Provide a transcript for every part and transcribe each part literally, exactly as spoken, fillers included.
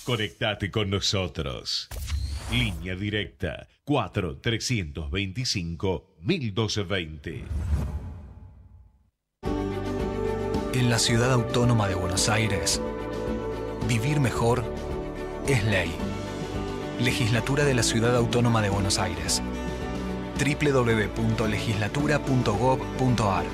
Conectate con nosotros. Línea directa cuatro trescientos veinticinco mil doscientos veinte. En la Ciudad Autónoma de Buenos Aires, vivir mejor es ley. Legislatura de la Ciudad Autónoma de Buenos Aires. doble u doble u doble u punto legislatura punto gob punto ar.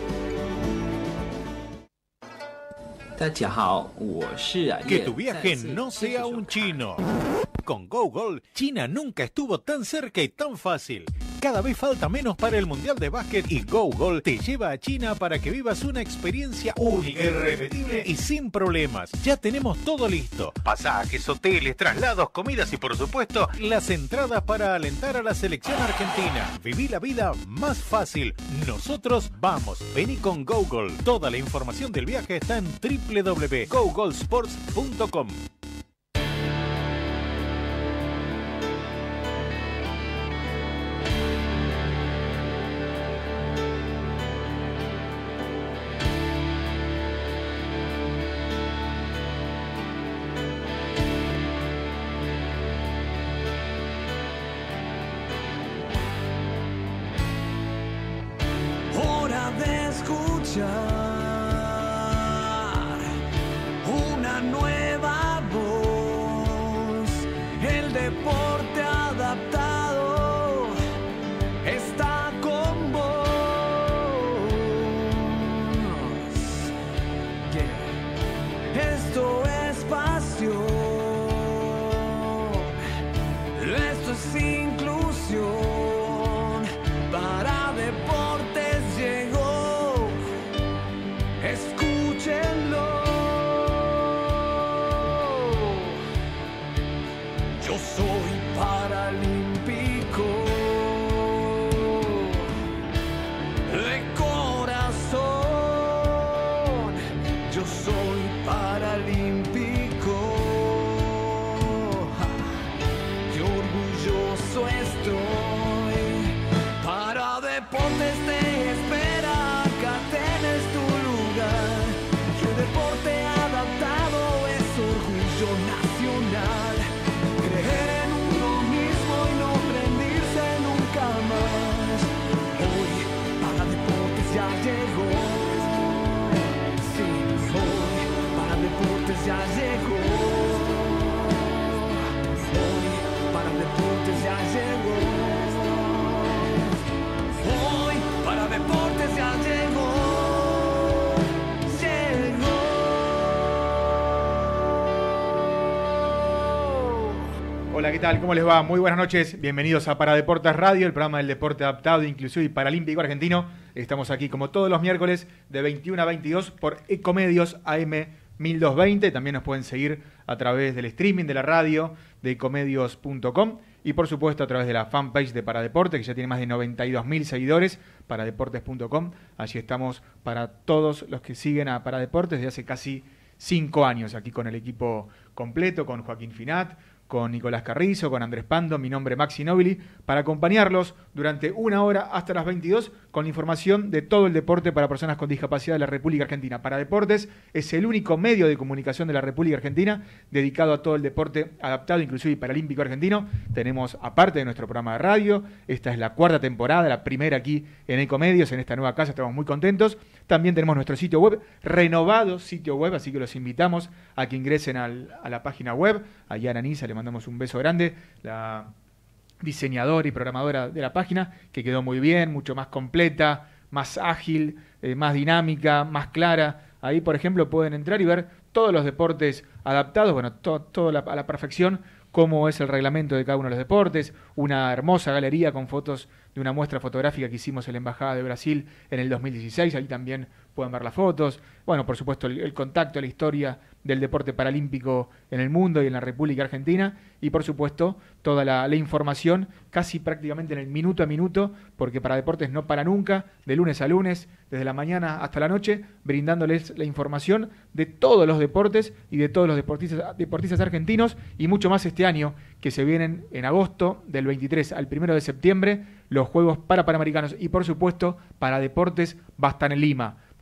Que tu viaje no sea un chino. Con Google, China nunca estuvo tan cerca y tan fácil. Cada vez falta menos para el Mundial de Básquet y Google te lleva a China para que vivas una experiencia única, irrepetible y sin problemas. Ya tenemos todo listo. Pasajes, hoteles, traslados, comidas y por supuesto las entradas para alentar a la selección argentina. Viví la vida más fácil. Nosotros vamos. Vení con Google. Toda la información del viaje está en doble u doble u doble u punto google sports punto com. Hora de escuchar una nueva voz. El deporte adaptado está con vos. Yeah. Esto es pasión. Esto es inclusión. Para deportes llegó. Escúchenlo. Yo soy paralímpico de corazón. Yo soy paralímpico. Ja. Y orgulloso estoy. Para deportes te espera. Acá tenés tu lugar. Y el deporte adaptado es orgullo nacional. Creer en uno mismo y no rendirse nunca más. Hoy para deportes ya llegó. Sí, hoy para deportes ya llegó. Hoy para deportes ya llegó. Hoy para deportes ya llegó. Llegó. Hola, ¿qué tal? ¿Cómo les va? Muy buenas noches. Bienvenidos a Para Deportes Radio, el programa del deporte adaptado, inclusivo y paralímpico argentino. Estamos aquí como todos los miércoles de veintiuno a veintidós por Ecomedios A M mil doscientos veinte. También nos pueden seguir a través del streaming de la radio de ecomedios punto com y por supuesto a través de la fanpage de Paradeporte, que ya tiene más de noventa y dos mil seguidores, paradeportes punto com. Allí estamos para todos los que siguen a Paradeportes desde hace casi cinco años, aquí con el equipo completo, con Joaquín Finat, con Nicolás Carrizo, con Andrés Pando, mi nombre Maxi Nobili, para acompañarlos durante una hora hasta las veintidós con la información de todo el deporte para personas con discapacidad de la República Argentina. Paradeportes es el único medio de comunicación de la República Argentina dedicado a todo el deporte adaptado, inclusive y paralímpico argentino. Tenemos, aparte de nuestro programa de radio, esta es la cuarta temporada, la primera aquí en Ecomedios, en esta nueva casa, estamos muy contentos. También tenemos nuestro sitio web, renovado sitio web, así que los invitamos a que ingresen al, a la página web. Allá a Anisa le mandamos un beso grande, la diseñadora y programadora de la página, que quedó muy bien, mucho más completa, más ágil, eh, más dinámica, más clara. Ahí, por ejemplo, pueden entrar y ver todos los deportes adaptados, bueno, to, todo la, a la perfección, cómo es el reglamento de cada uno de los deportes, una hermosa galería con fotos de una muestra fotográfica que hicimos en la Embajada de Brasil en el dos mil dieciséis, ahí también pueden ver las fotos. Bueno, por supuesto, el, el contacto, la historia del deporte paralímpico en el mundo y en la República Argentina, y por supuesto, toda la, la información casi prácticamente en el minuto a minuto, porque Paradeportes no para nunca, de lunes a lunes, desde la mañana hasta la noche, brindándoles la información de todos los deportes y de todos los deportistas, deportistas argentinos, y mucho más este año, que se vienen en agosto, del veintitrés al primero de septiembre, los Juegos para Panamericanos, y por supuesto, Paradeportes va a estar en Lima.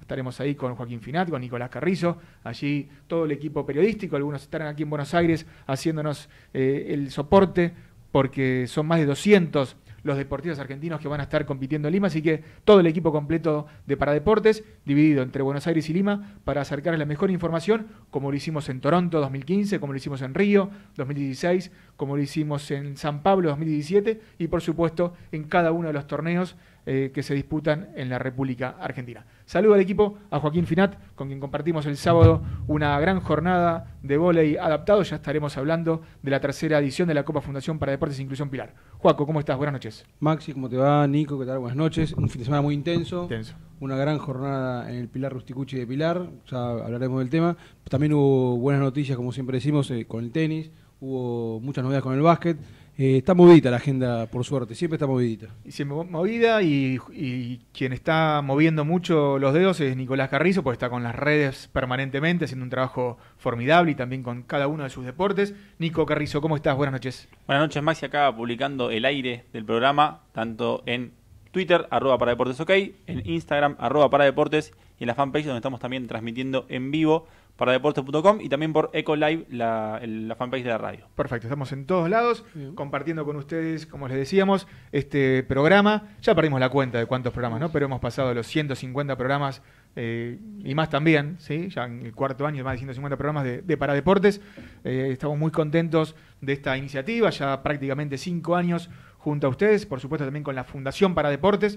estaremos ahí con Joaquín Finat, con Nicolás Carrizo, allí todo el equipo periodístico, algunos estarán aquí en Buenos Aires haciéndonos eh, el soporte, porque son más de doscientos los deportistas argentinos que van a estar compitiendo en Lima, así que todo el equipo completo de Paradeportes, dividido entre Buenos Aires y Lima, para acercarles la mejor información, como lo hicimos en Toronto dos mil quince, como lo hicimos en Río dos mil dieciséis, como lo hicimos en San Pablo dos mil diecisiete, y por supuesto en cada uno de los torneos eh, que se disputan en la República Argentina. Saludo al equipo, a Joaquín Finat, con quien compartimos el sábado una gran jornada de vóley adaptado. Ya estaremos hablando de la tercera edición de la Copa Fundación Paradeportes e Inclusión Pilar. Joaco, ¿cómo estás? Buenas noches. Maxi, ¿cómo te va? Nico, ¿qué tal? Buenas noches. Un fin de semana muy intenso. Intenso. Una gran jornada en el Pilar Rusticucci de Pilar. Ya hablaremos del tema. También hubo buenas noticias, como siempre decimos, eh, con el tenis. Hubo muchas novedades con el básquet. Eh, está movidita la agenda, por suerte, siempre está movidita. Y siempre movida, y, y quien está moviendo mucho los dedos es Nicolás Carrizo, porque está con las redes permanentemente, haciendo un trabajo formidable y también con cada uno de sus deportes. Nico Carrizo, ¿cómo estás? Buenas noches. Buenas noches, Maxi, acá publicando el aire del programa, tanto en Twitter, arroba Paradeportes OK, en Instagram, arroba Paradeportes, y en la fanpage donde estamos también transmitiendo en vivo, paradeportes punto com, y también por Ecolive, la, la fanpage de la radio. Perfecto, estamos en todos lados, Bien. compartiendo con ustedes, como les decíamos, este programa. Ya perdimos la cuenta de cuántos programas, ¿no? Pero hemos pasado los ciento cincuenta programas, eh, y más también, ¿sí? Ya en el cuarto año, más de ciento cincuenta programas de, de Paradeportes. Eh, estamos muy contentos de esta iniciativa, ya prácticamente cinco años junto a ustedes, por supuesto también con la Fundación Paradeportes,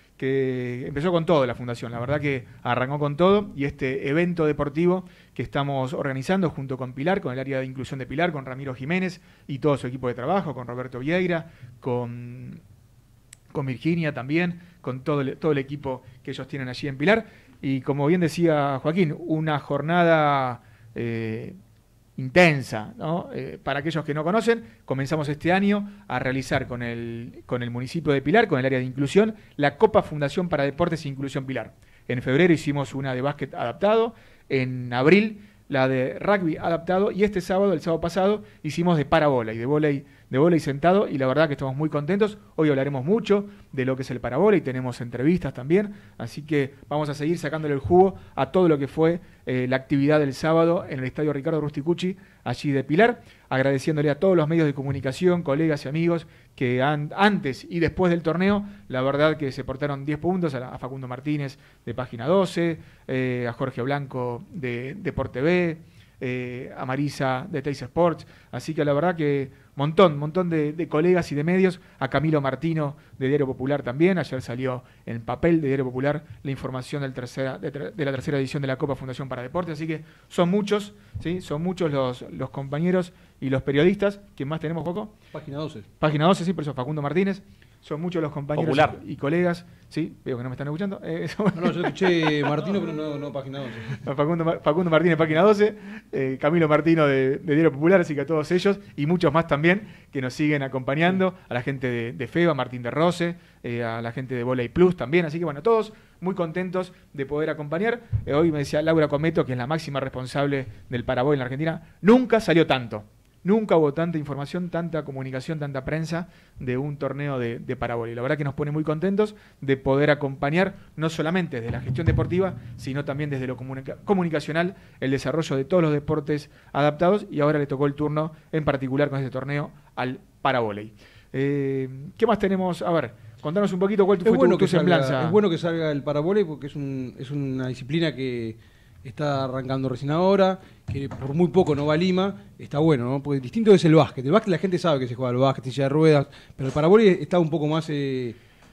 que empezó con todo la fundación, la verdad que arrancó con todo, y este evento deportivo que estamos organizando junto con Pilar, con el área de inclusión de Pilar, con Ramiro Jiménez y todo su equipo de trabajo, con Roberto Vieira, con, con Virginia también, con todo el, todo el equipo que ellos tienen allí en Pilar, y como bien decía Joaquín, una jornada eh, intensa, ¿no? Eh, para aquellos que no conocen, comenzamos este año a realizar con el, con el municipio de Pilar, con el área de inclusión, la Copa Fundación Paradeportes e Inclusión Pilar. En febrero hicimos una de básquet adaptado, en abril la de rugby adaptado, y este sábado, el sábado pasado, hicimos de parabóley, de vóley, de vóley sentado, y la verdad que estamos muy contentos. Hoy hablaremos mucho de lo que es el parabóley, tenemos entrevistas también, así que vamos a seguir sacándole el jugo a todo lo que fue eh, la actividad del sábado en el Estadio Ricardo Rusticucci, allí de Pilar, agradeciéndole a todos los medios de comunicación, colegas y amigos que han, antes y después del torneo, la verdad que se portaron diez puntos, a, la, a Facundo Martínez de Página doce, eh, a Jorge Blanco de Deporte T V, eh, a Marisa de Teis Sports, así que la verdad que montón, montón de, de colegas y de medios, a Camilo Martino de Diario Popular también, ayer salió en papel de Diario Popular la información del tercera, de, de la tercera edición de la Copa Fundación Paradeportes, así que son muchos, ¿sí? Son muchos los, los compañeros y los periodistas. ¿Quién más tenemos, Joco? Página doce. Página doce, sí, por eso Facundo Martínez. Son muchos los compañeros Popular. y, y colegas, sí, veo que no me están escuchando. Eh, son... No, no, yo escuché Martino, pero no, no Página doce. Facundo, Facundo Martínez, Página doce, eh, Camilo Martino de, de Diario Popular, así que a todos ellos y muchos más también que nos siguen acompañando, a la gente de, de FEBA, Martín de Rose, eh, a la gente de Voley Plus también, así que bueno, todos muy contentos de poder acompañar. Eh, hoy me decía Laura Cometo, que es la máxima responsable del Paraboy en la Argentina, nunca salió tanto. Nunca hubo tanta información, tanta comunicación, tanta prensa de un torneo de, de parabólica. La verdad que nos pone muy contentos de poder acompañar, no solamente desde la gestión deportiva, sino también desde lo comunica- comunicacional, el desarrollo de todos los deportes adaptados, y ahora le tocó el turno, en particular con este torneo, al parabóley. Eh, ¿Qué más tenemos? A ver, contanos un poquito cuál fue es bueno tu, tu que salga, semblanza. Es bueno que salga el parabóley porque es, un, es una disciplina que está arrancando recién ahora, que por muy poco no va a Lima, está bueno, ¿no? Porque distinto es el básquet. El básquet la gente sabe que se juega al básquet, silla de ruedas, pero el parabóley está un poco más... Eh...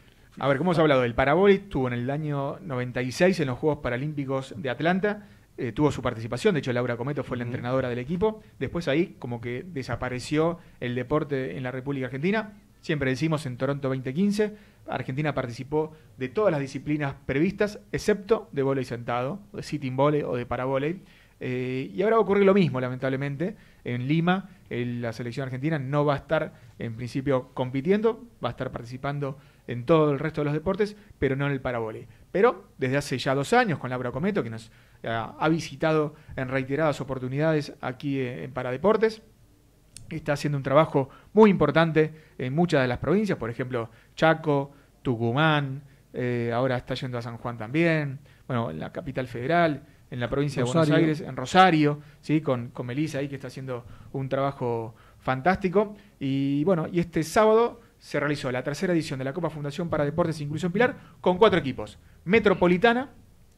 A ver, ¿cómo hemos hablado? El parabóley estuvo en el año noventa y seis en los Juegos Paralímpicos de Atlanta, eh, tuvo su participación, de hecho Laura Cometo fue la uh-huh. entrenadora del equipo, después ahí como que desapareció el deporte en la República Argentina. Siempre decimos en Toronto veinte quince, Argentina participó de todas las disciplinas previstas, excepto de vóley sentado, de sitting volley o de parabóley. Eh, y ahora va a ocurrir lo mismo, lamentablemente. En Lima, el, la selección argentina no va a estar, en principio, compitiendo, va a estar participando en todo el resto de los deportes, pero no en el parabóley. Pero desde hace ya dos años, con Laura Cometo, que nos eh, ha visitado en reiteradas oportunidades aquí eh, en Paradeportes, está haciendo un trabajo muy importante en muchas de las provincias, por ejemplo, Chaco, Tucumán, eh, ahora está yendo a San Juan también, bueno, en la capital federal, en la provincia Rosario. de Buenos Aires, en Rosario, ¿sí? con, con Melissa ahí que está haciendo un trabajo fantástico. Y bueno, y este sábado se realizó la tercera edición de la Copa Fundación para Deportes e Inclusión Pilar con cuatro equipos. Metropolitana,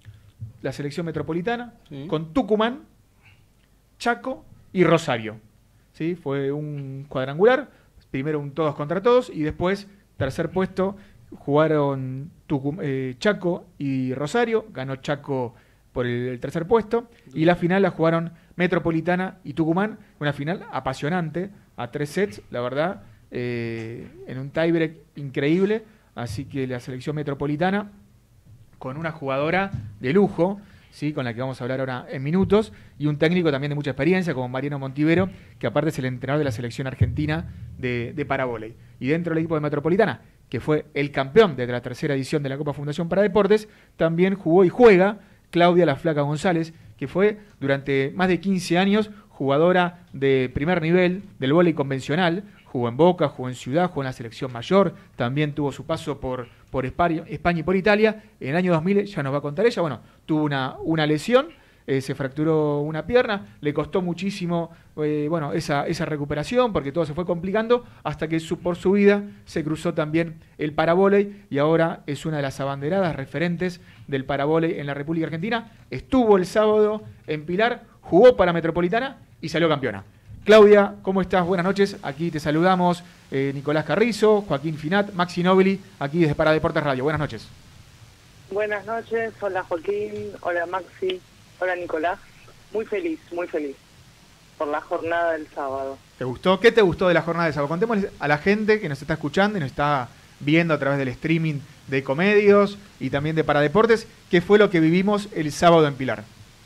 la selección metropolitana, Sí. con Tucumán, Chaco y Rosario. ¿Sí? Fue un cuadrangular, primero un todos contra todos y después, tercer puesto, jugaron Tucum- eh, Chaco y Rosario, ganó Chaco por el, el tercer puesto, y la final la jugaron Metropolitana y Tucumán, una final apasionante, a tres sets, la verdad, eh, en un tiebreak increíble, así que la selección metropolitana, con una jugadora de lujo, ¿sí? Con la que vamos a hablar ahora en minutos, y un técnico también de mucha experiencia, como Mariano Montivero, que aparte es el entrenador de la selección argentina de, de paravóley. Y dentro del equipo de Metropolitana, que fue el campeón de la tercera edición de la Copa Fundación para Deportes, también jugó y juega Claudia La Flaca González, que fue durante más de quince años jugadora de primer nivel del vóley convencional, jugó en Boca, jugó en Ciudad, jugó en la selección mayor, también tuvo su paso por, por España, España y por Italia. En el año dos mil, ya nos va a contar ella, bueno, tuvo una, una lesión, eh, se fracturó una pierna, le costó muchísimo eh, bueno, esa, esa recuperación porque todo se fue complicando hasta que su, por su vida se cruzó también el paravóley y ahora es una de las abanderadas referentes del paravóley en la República Argentina. Estuvo el sábado en Pilar, jugó para Metropolitana y salió campeona. Claudia, ¿cómo estás? Buenas noches. Aquí te saludamos eh, Nicolás Carrizo, Joaquín Finat, Maxi Nobili, aquí desde Para Deportes Radio. Buenas noches. Buenas noches, hola Joaquín, hola Maxi, hola Nicolás. Muy feliz, muy feliz por la jornada del sábado. ¿Te gustó? ¿Qué te gustó de la jornada del sábado? Contémosle a la gente que nos está escuchando y nos está viendo a través del streaming de Ecomedios y también de Para Deportes, qué fue lo que vivimos el sábado en Pilar.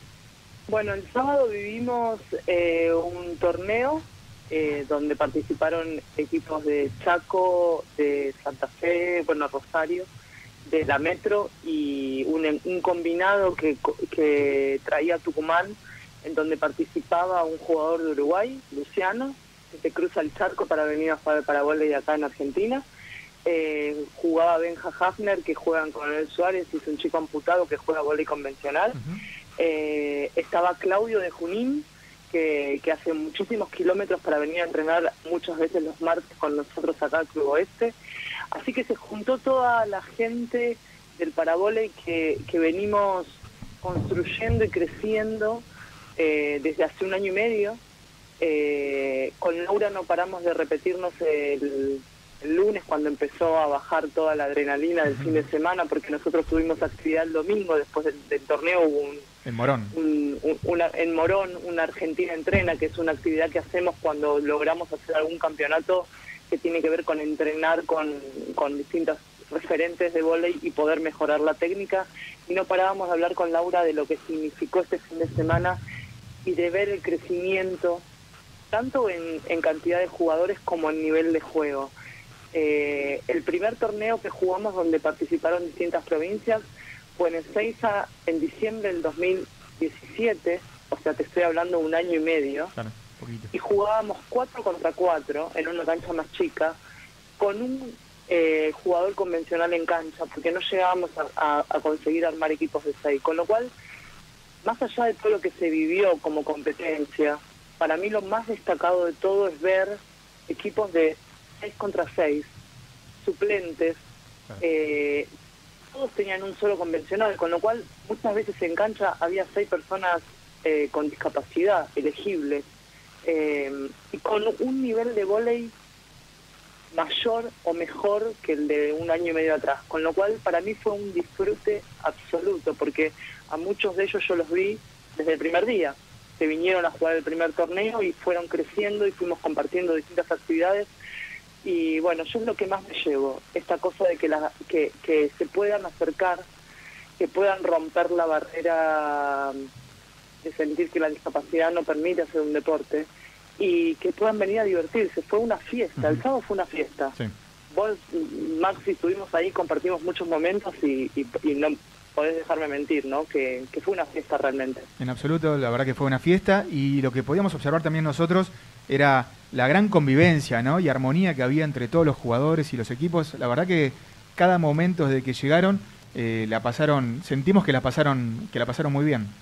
Bueno, el sábado vivimos eh, un torneo eh, donde participaron equipos de Chaco, de Santa Fe, bueno, Rosario, de la Metro y un, un combinado que, que traía Tucumán, en donde participaba un jugador de Uruguay, Luciano, que se cruza el charco para venir a jugar para vóley acá en Argentina. Eh, jugaba Benja Hafner, que juega en Coronel Suárez, y es un chico amputado que juega vóley convencional. Uh-huh. Eh, estaba Claudio de Junín, que, que hace muchísimos kilómetros para venir a entrenar muchas veces los martes con nosotros acá al Club Oeste. Así que se juntó toda la gente del paravóley que, que venimos construyendo y creciendo eh, desde hace un año y medio. Eh, con Laura no paramos de repetirnos el, el lunes cuando empezó a bajar toda la adrenalina del fin de semana, porque nosotros tuvimos actividad el domingo, después del, del torneo hubo un... En Morón. Un, un, una, en Morón, una Argentina Entrena, que es una actividad que hacemos cuando logramos hacer algún campeonato que tiene que ver con entrenar con, con distintos referentes de vóley y poder mejorar la técnica. Y no parábamos de hablar con Laura de lo que significó este fin de semana y de ver el crecimiento, tanto en, en cantidad de jugadores como en nivel de juego. Eh, el primer torneo que jugamos donde participaron distintas provincias fue en Ezeiza en diciembre del dos mil diecisiete, o sea, te estoy hablando un año y medio, claro, poquito. Y jugábamos cuatro contra cuatro en una cancha más chica, con un eh, jugador convencional en cancha, porque no llegábamos a, a, a conseguir armar equipos de seis, con lo cual, más allá de todo lo que se vivió como competencia, para mí lo más destacado de todo es ver equipos de seis contra seis, suplentes, claro. eh, todos tenían un solo convencional, con lo cual muchas veces en cancha había seis personas eh, con discapacidad elegibles eh, y con un nivel de vóley mayor o mejor que el de un año y medio atrás, con lo cual para mí fue un disfrute absoluto, porque a muchos de ellos yo los vi desde el primer día, se vinieron a jugar el primer torneo y fueron creciendo y fuimos compartiendo distintas actividades. Y bueno, yo es lo que más me llevo, esta cosa de que, la, que, que se puedan acercar, que puedan romper la barrera de sentir que la discapacidad no permite hacer un deporte y que puedan venir a divertirse. Fue una fiesta, uh-huh. El sábado fue una fiesta. Sí. Vos, Maxi, estuvimos ahí, compartimos muchos momentos y, y, y no podés dejarme mentir, ¿no? Que, que fue una fiesta realmente. En absoluto, la verdad que fue una fiesta y lo que podíamos observar también nosotros era la gran convivencia, ¿no? Y armonía que había entre todos los jugadores y los equipos. La verdad que cada momento desde que llegaron, eh, la pasaron, sentimos que la pasaron, que la pasaron muy bien.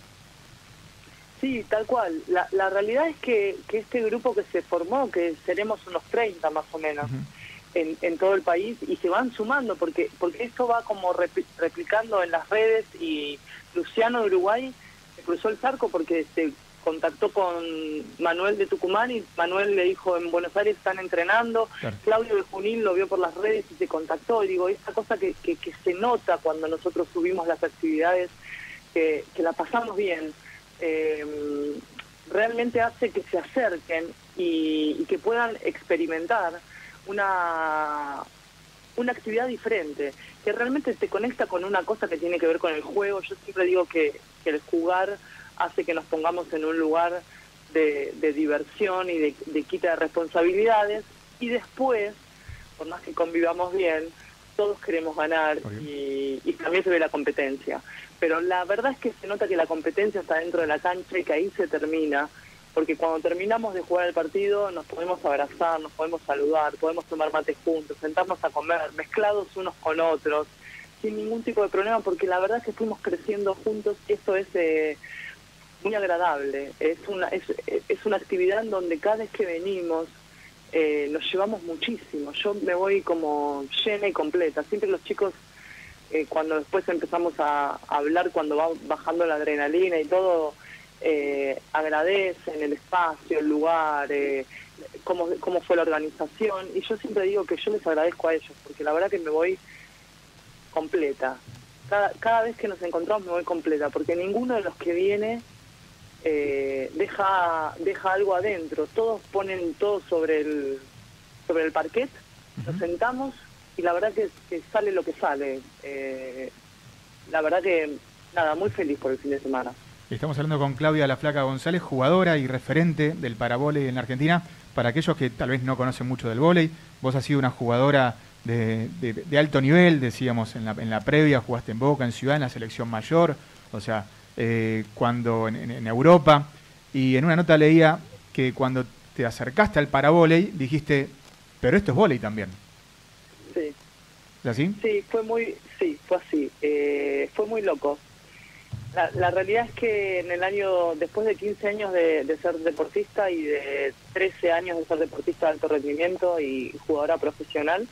Sí, tal cual. La, la realidad es que, que este grupo que se formó, que seremos unos treinta más o menos, uh-huh. en, en todo el país, y se van sumando, porque porque esto va como repli- replicando en las redes, y Luciano de Uruguay se cruzó el charco porque se contactó con Manuel de Tucumán, y Manuel le dijo, en Buenos Aires están entrenando, claro. Claudio de Junín lo vio por las redes y se contactó, y digo, esta cosa que, que, que se nota cuando nosotros subimos las actividades, que, que la pasamos bien, Eh, realmente hace que se acerquen y, y que puedan experimentar una una actividad diferente, que realmente te conecta con una cosa que tiene que ver con el juego. Yo siempre digo que, que el jugar hace que nos pongamos en un lugar de, de diversión y de, de quita de responsabilidades, y después, por más que convivamos bien, todos queremos ganar y, y también se ve la competencia. Pero la verdad es que se nota que la competencia está dentro de la cancha y que ahí se termina, porque cuando terminamos de jugar el partido nos podemos abrazar, nos podemos saludar, podemos tomar mate juntos, sentarnos a comer, mezclados unos con otros, sin ningún tipo de problema, porque la verdad es que fuimos creciendo juntos y eso es eh, muy agradable. Es una, es, es una actividad en donde cada vez que venimos eh, nos llevamos muchísimo. Yo me voy como llena y completa. Siempre los chicos, eh, cuando después empezamos a, a hablar, cuando va bajando la adrenalina y todo, eh, agradecen el espacio, el lugar, eh, cómo, cómo fue la organización. Y yo siempre digo que yo les agradezco a ellos, porque la verdad que me voy completa. Cada, cada vez que nos encontramos me voy completa, porque ninguno de los que viene eh, deja deja algo adentro. Todos ponen todo sobre el sobre el parquet, uh-huh. Nos sentamos y la verdad que, que sale lo que sale. Eh, la verdad que, nada, muy feliz por el fin de semana. Estamos hablando con Claudia La Flaca González, jugadora y referente del paravóley en la Argentina. Para aquellos que tal vez no conocen mucho del vóley, vos has sido una jugadora de, de, de alto nivel, decíamos, en la, en la previa, jugaste en Boca, en Ciudad, en la selección mayor, o sea, eh, cuando en, en, en Europa, y en una nota leía que cuando te acercaste al paravóley dijiste, pero esto es vóley también. Sí. ¿Es así? Sí, fue muy, sí, fue así, eh, fue muy loco. La, la realidad es que en el año, después de quince años de, de ser deportista y de trece años de ser deportista de alto rendimiento y jugadora profesional,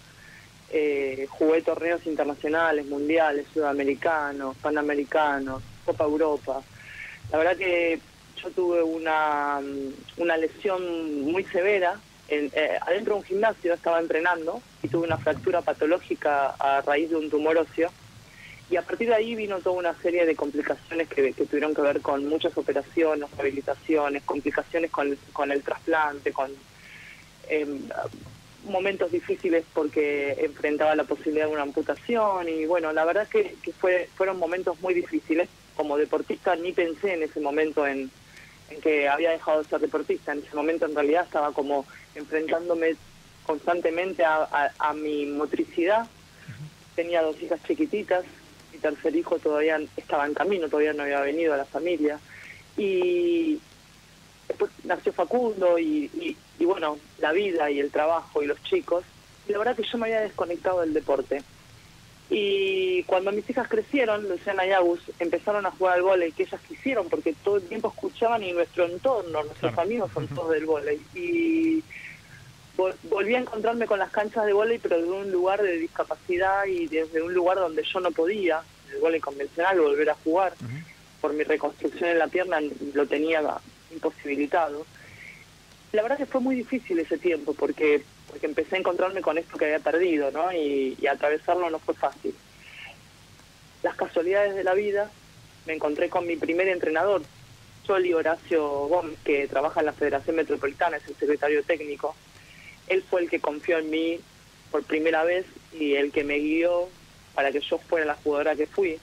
eh, jugué torneos internacionales, mundiales, sudamericanos, panamericanos, Copa Europa. La verdad que yo tuve una, una lesión muy severa. En, eh, adentro de un gimnasio estaba entrenando y tuve una fractura patológica a raíz de un tumor óseo. Y a partir de ahí vino toda una serie de complicaciones que, que tuvieron que ver con muchas operaciones, rehabilitaciones, complicaciones con, con el trasplante, con eh, momentos difíciles porque enfrentaba la posibilidad de una amputación. Y bueno, la verdad que, que fue, fueron momentos muy difíciles. Como deportista ni pensé en ese momento en, en que había dejado de ser deportista. En ese momento en realidad estaba como enfrentándome constantemente a, a, a mi motricidad. Tenía dos hijas chiquititas. Mi tercer hijo todavía estaba en camino, todavía no había venido a la familia. Y después nació Facundo y, y, y bueno, la vida y el trabajo y los chicos. Y la verdad que yo me había desconectado del deporte. Y cuando mis hijas crecieron, Luciana y Agus, empezaron a jugar al vóley, que ellas quisieron, porque todo el tiempo escuchaban y nuestro entorno, nuestros claro. amigos son todos del vóley. Y volví a encontrarme con las canchas de vóley, pero desde un lugar de discapacidad y desde un lugar donde yo no podía, el vóley convencional, volver a jugar. Uh-huh. Por mi reconstrucción en la pierna lo tenía imposibilitado. La verdad que fue muy difícil ese tiempo, porque porque empecé a encontrarme con esto que había perdido, ¿no? Y, y atravesarlo no fue fácil. Las casualidades de la vida, me encontré con mi primer entrenador, Choli Horacio Gómez, que trabaja en la Federación Metropolitana, es el secretario técnico. Él fue el que confió en mí por primera vez y el que me guió para que yo fuera la jugadora que fui.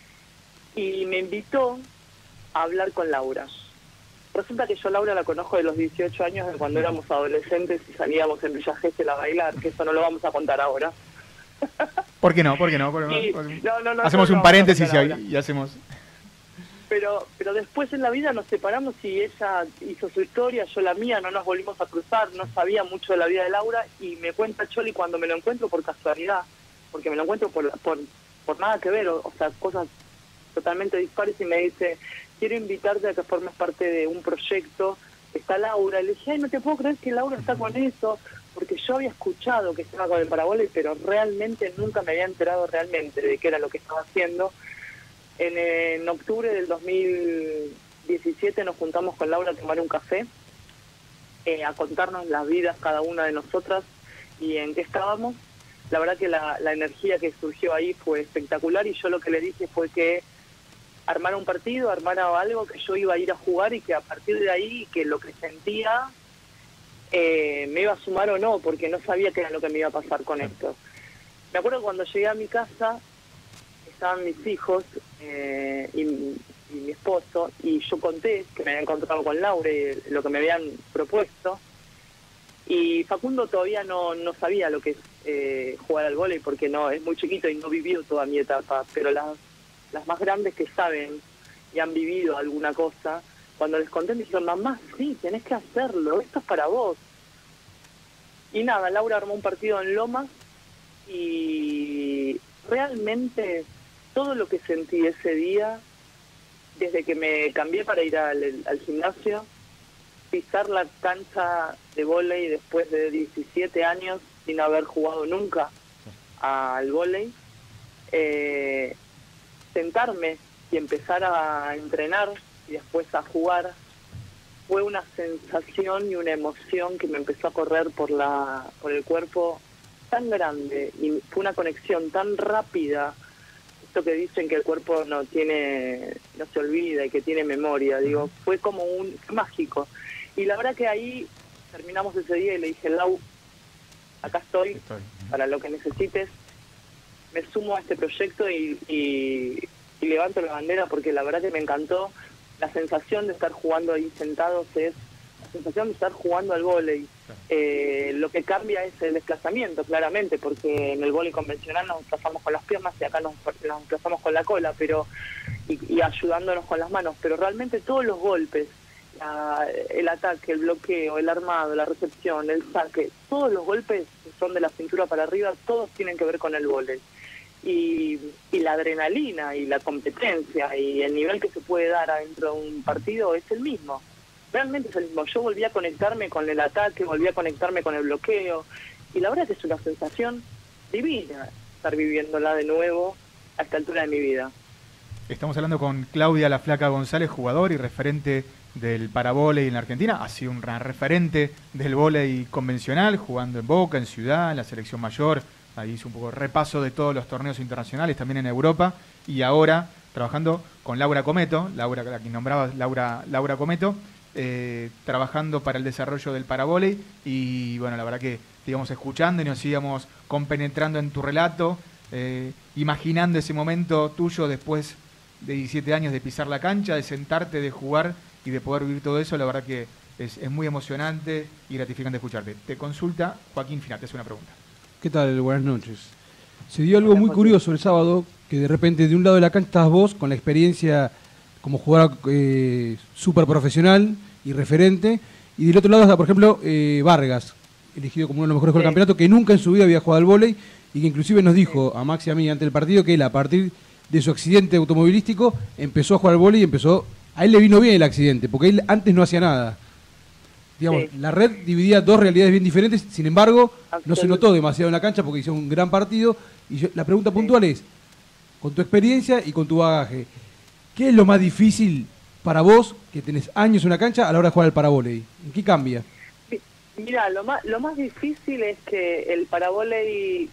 Y me invitó a hablar con Laura. Resulta que yo a Laura la conozco de los dieciocho años, de cuando éramos adolescentes y salíamos en Villa Gesell a bailar, que eso no lo vamos a contar ahora. ¿Por qué no? ¿Por qué no? ¿Por y, no, no, no hacemos no, un no, paréntesis no, y, y hacemos... Pero pero después en la vida nos separamos y ella hizo su historia, yo la mía, no nos volvimos a cruzar, no sabía mucho de la vida de Laura y me cuenta Choli cuando me lo encuentro por casualidad, porque me lo encuentro por, por, por nada que ver, o, o sea, cosas totalmente dispares, y me dice, quiero invitarte a que formes parte de un proyecto, está Laura. Le dije, ay, no te puedo creer que Laura está con eso, porque yo había escuchado que estaba con el parabole, pero realmente nunca me había enterado realmente de qué era lo que estaba haciendo. En, en octubre del dos mil diecisiete nos juntamos con Laura a tomar un café, eh, a contarnos las vidas cada una de nosotras y en qué estábamos. La verdad que la, la energía que surgió ahí fue espectacular, y yo lo que le dije fue que armara un partido, armara algo que yo iba a ir a jugar, y que a partir de ahí, que lo que sentía eh, me iba a sumar o no, porque no sabía qué era lo que me iba a pasar con esto. Me acuerdo cuando llegué a mi casa, estaban mis hijos eh, y, y mi esposo, y yo conté que me había encontrado con Laura y lo que me habían propuesto, y Facundo todavía no, no sabía lo que es eh, jugar al vóley, porque no es muy chiquito y no vivió toda mi etapa, pero las, las más grandes que saben y han vivido alguna cosa, cuando les conté me dijeron, mamá, sí, tenés que hacerlo, esto es para vos. Y nada, Laura armó un partido en Lomas, y realmente todo lo que sentí ese día, desde que me cambié para ir al, al gimnasio, pisar la cancha de vóley después de diecisiete años sin haber jugado nunca al vóley, eh, sentarme y empezar a entrenar y después a jugar, fue una sensación y una emoción que me empezó a correr por la por el cuerpo tan grande, y fue una conexión tan rápida. Esto que dicen que el cuerpo no tiene, no se olvida y que tiene memoria, digo, fue como un fue mágico. Y la verdad que ahí terminamos ese día y le dije, Lau, acá estoy, estoy. para lo que necesites, me sumo a este proyecto y, y, y levanto la bandera, porque la verdad que me encantó. La sensación de estar jugando ahí sentados es la sensación de estar jugando al vóley. Eh, lo que cambia es el desplazamiento, claramente, porque en el vóley convencional nos desplazamos con las piernas y acá nos, nos desplazamos con la cola, pero y, y ayudándonos con las manos, pero realmente todos los golpes, la, el ataque, el bloqueo, el armado, la recepción, el saque, todos los golpes son de la cintura para arriba, todos tienen que ver con el vóley. Y, y la adrenalina y la competencia y el nivel que se puede dar adentro de un partido es el mismo. Realmente es el mismo. Yo volví a conectarme con el ataque, volví a conectarme con el bloqueo, y la verdad es que es una sensación divina estar viviéndola de nuevo a esta altura de mi vida. Estamos hablando con Claudia La Flaca González, jugador y referente del paravóley en la Argentina. Ha sido un referente del vóley convencional, jugando en Boca, en Ciudad, en la selección mayor. Ahí hizo un poco de repaso de todos los torneos internacionales, también en Europa, y ahora trabajando con Laura Cometo, Laura, la que nombraba Laura, Laura Cometo, eh, trabajando para el desarrollo del paravóley. Y bueno, la verdad que te íbamos escuchando y nos íbamos compenetrando en tu relato, eh, imaginando ese momento tuyo después de diecisiete años de pisar la cancha, de sentarte, de jugar y de poder vivir todo eso. La verdad que es, es muy emocionante y gratificante escucharte. Te consulta Joaquín Final, te hace una pregunta. ¿Qué tal? Buenas noches. Se dio algo muy curioso el sábado, que de repente de un lado de la cancha estás vos con la experiencia como jugador eh, súper profesional y referente, y del otro lado está, por ejemplo, eh, Vargas, elegido como uno de los mejores jugadores del campeonato, que nunca en su vida había jugado al vóley, y que inclusive nos dijo a Max y a mí ante el partido que él, a partir de su accidente automovilístico, empezó a jugar al vóley y empezó... A él le vino bien el accidente, porque él antes no hacía nada. Digamos, sí. La red dividía dos realidades bien diferentes, sin embargo, no se notó demasiado en la cancha porque hizo un gran partido. Y yo, la pregunta sí. puntual es, con tu experiencia y con tu bagaje, ¿qué es lo más difícil para vos, que tenés años en una cancha, a la hora de jugar al paravóley? ¿En qué cambia? Mira, lo más, lo más difícil es que el paravóley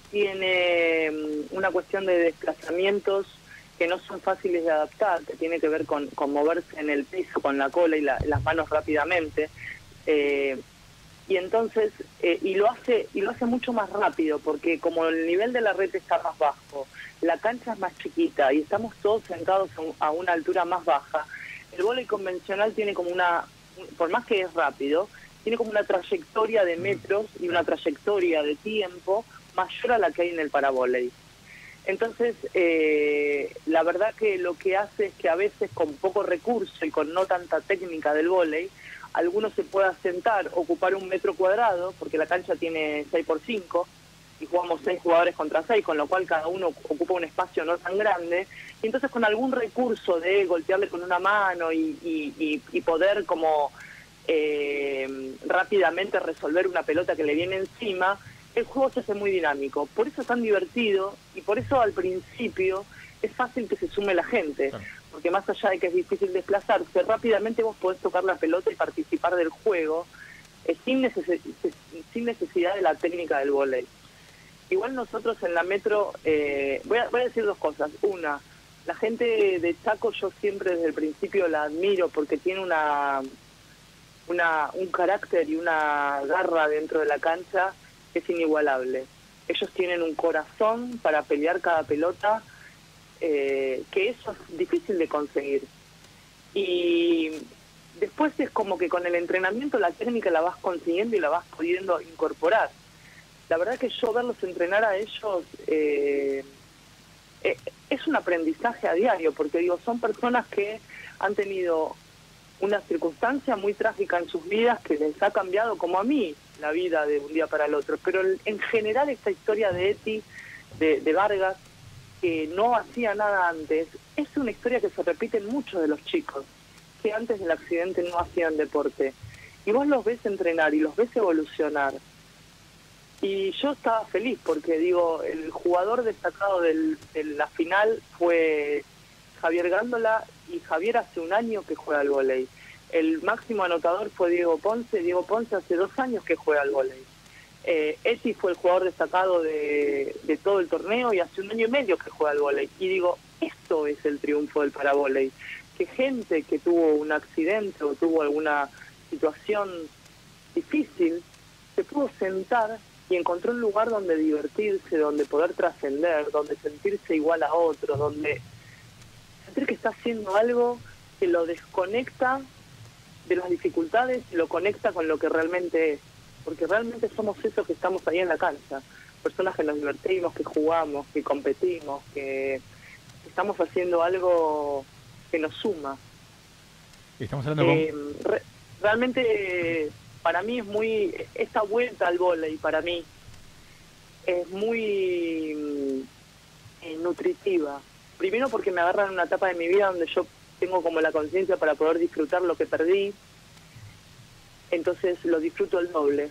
tiene una cuestión de desplazamientos que no son fáciles de adaptar, que tiene que ver con, con moverse en el piso con la cola y la, las manos rápidamente. Eh, y entonces eh, y lo hace y lo hace mucho más rápido, porque como el nivel de la red está más bajo, la cancha es más chiquita y estamos todos sentados a una altura más baja, el vóley convencional tiene como una, por más que es rápido, tiene como una trayectoria de metros y una trayectoria de tiempo mayor a la que hay en el paravóley. Entonces, eh, la verdad que lo que hace es que a veces con poco recurso y con no tanta técnica del vóley, alguno se pueda sentar, ocupar un metro cuadrado, porque la cancha tiene seis por cinco, y jugamos seis jugadores contra seis, con lo cual cada uno ocupa un espacio no tan grande, y entonces con algún recurso de golpearle con una mano y, y, y, y poder como eh, rápidamente resolver una pelota que le viene encima, el juego se hace muy dinámico. Por eso es tan divertido y por eso al principio es fácil que se sume la gente, claro. Porque más allá de que es difícil desplazarse, rápidamente vos podés tocar la pelota y participar del juego eh, sin, neces sin necesidad de la técnica del vóley. Igual nosotros en la Metro, eh, voy, a, voy a decir dos cosas. Una, la gente de Chaco yo siempre desde el principio la admiro porque tiene una, una un carácter y una garra dentro de la cancha que es inigualable. Ellos tienen un corazón para pelear cada pelota, eh, que eso es difícil de conseguir. Y después es como que con el entrenamiento la técnica la vas consiguiendo y la vas pudiendo incorporar. La verdad que yo verlos entrenar a ellos eh, eh, es un aprendizaje a diario, porque digo, son personas que han tenido una circunstancia muy trágica en sus vidas que les ha cambiado, como a mí, la vida de un día para el otro. Pero en general esta historia de Eti, de, de Vargas, que no hacía nada antes, es una historia que se repite en muchos de los chicos, que antes del accidente no hacían deporte. Y vos los ves entrenar y los ves evolucionar. Y yo estaba feliz porque, digo, el jugador destacado del, de la final fue Javier Gándola, y Javier hace un año que juega al vóley. El máximo anotador fue Diego Ponce. Diego Ponce hace dos años que juega al vóley. Eh, Eti fue el jugador destacado de, de todo el torneo y hace un año y medio que juega al vóley. Y digo, esto es el triunfo del paravóley. Que gente que tuvo un accidente o tuvo alguna situación difícil se pudo sentar y encontró un lugar donde divertirse, donde poder trascender, donde sentirse igual a otros, donde sentir que está haciendo algo que lo desconecta de las dificultades y lo conecta con lo que realmente es. Porque realmente somos esos que estamos ahí en la cancha. Personas que nos divertimos, que jugamos, que competimos, que estamos haciendo algo que nos suma. Estamos hablando eh, con... re realmente para mí es muy... Esta vuelta al vóley para mí es muy eh, nutritiva. Primero porque me agarran en una etapa de mi vida donde yo tengo como la conciencia para poder disfrutar lo que perdí, entonces lo disfruto el doble,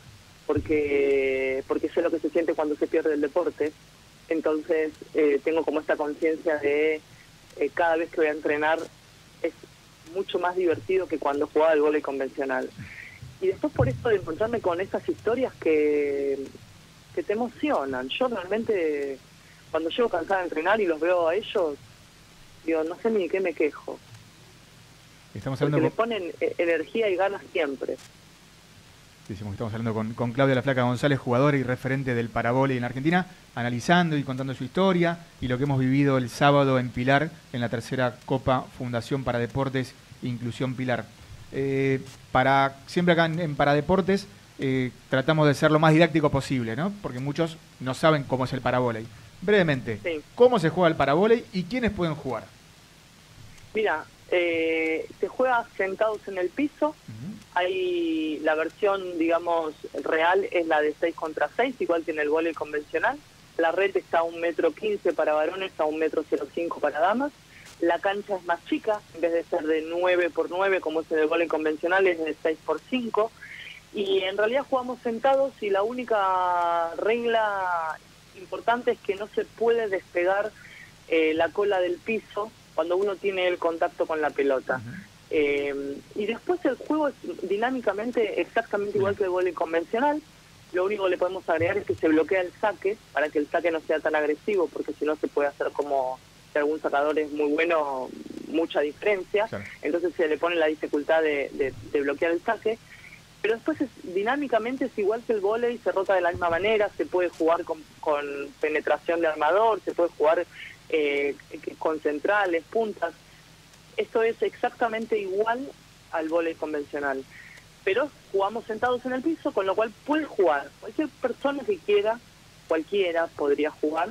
porque porque sé lo que se siente cuando se pierde el deporte. Entonces eh, tengo como esta conciencia de eh, cada vez que voy a entrenar es mucho más divertido que cuando jugaba el vóley convencional. Y después por esto de encontrarme con estas historias que, que te emocionan. Yo realmente cuando llego cansada de entrenar y los veo a ellos, digo, no sé ni de qué me quejo. Estamos Porque hablando le ponen eh, energía y ganas siempre. Decimos, estamos hablando con, con Claudia La Flaca González, jugadora y referente del paravóley en Argentina, analizando y contando su historia y lo que hemos vivido el sábado en Pilar, en la tercera Copa Fundación para Deportes Inclusión Pilar. Eh, para siempre acá en, en Paradeportes eh, tratamos de ser lo más didáctico posible, ¿no? Porque muchos no saben cómo es el paravóley. Brevemente, sí. ¿Cómo se juega el paravóley y quiénes pueden jugar? Mira, eh, se juega sentados en el piso. Uh-huh. Hay la versión, digamos, real es la de seis contra seis, igual que en el vóley convencional. La red está a un metro quince para varones, a un metro cero cinco para damas. La cancha es más chica, en vez de ser de nueve por nueve como es en el vóley convencional, es de seis por cinco. Y en realidad jugamos sentados y la única regla importante es que no se puede despegar eh, la cola del piso cuando uno tiene el contacto con la pelota. Uh-huh. eh, y después el juego es dinámicamente exactamente igual que el vóley convencional. Lo único que le podemos agregar es que se bloquea el saque para que el saque no sea tan agresivo, porque si no se puede hacer como si algún sacador es muy bueno, mucha diferencia. Sí. Entonces se le pone la dificultad de, de, de bloquear el saque. Pero después es, dinámicamente es igual que el vóley, se rota de la misma manera, se puede jugar con, con penetración de armador, se puede jugar eh, con centrales, puntas. Esto es exactamente igual al vóley convencional. Pero jugamos sentados en el piso, con lo cual puede jugar. Cualquier persona que quiera, cualquiera podría jugar,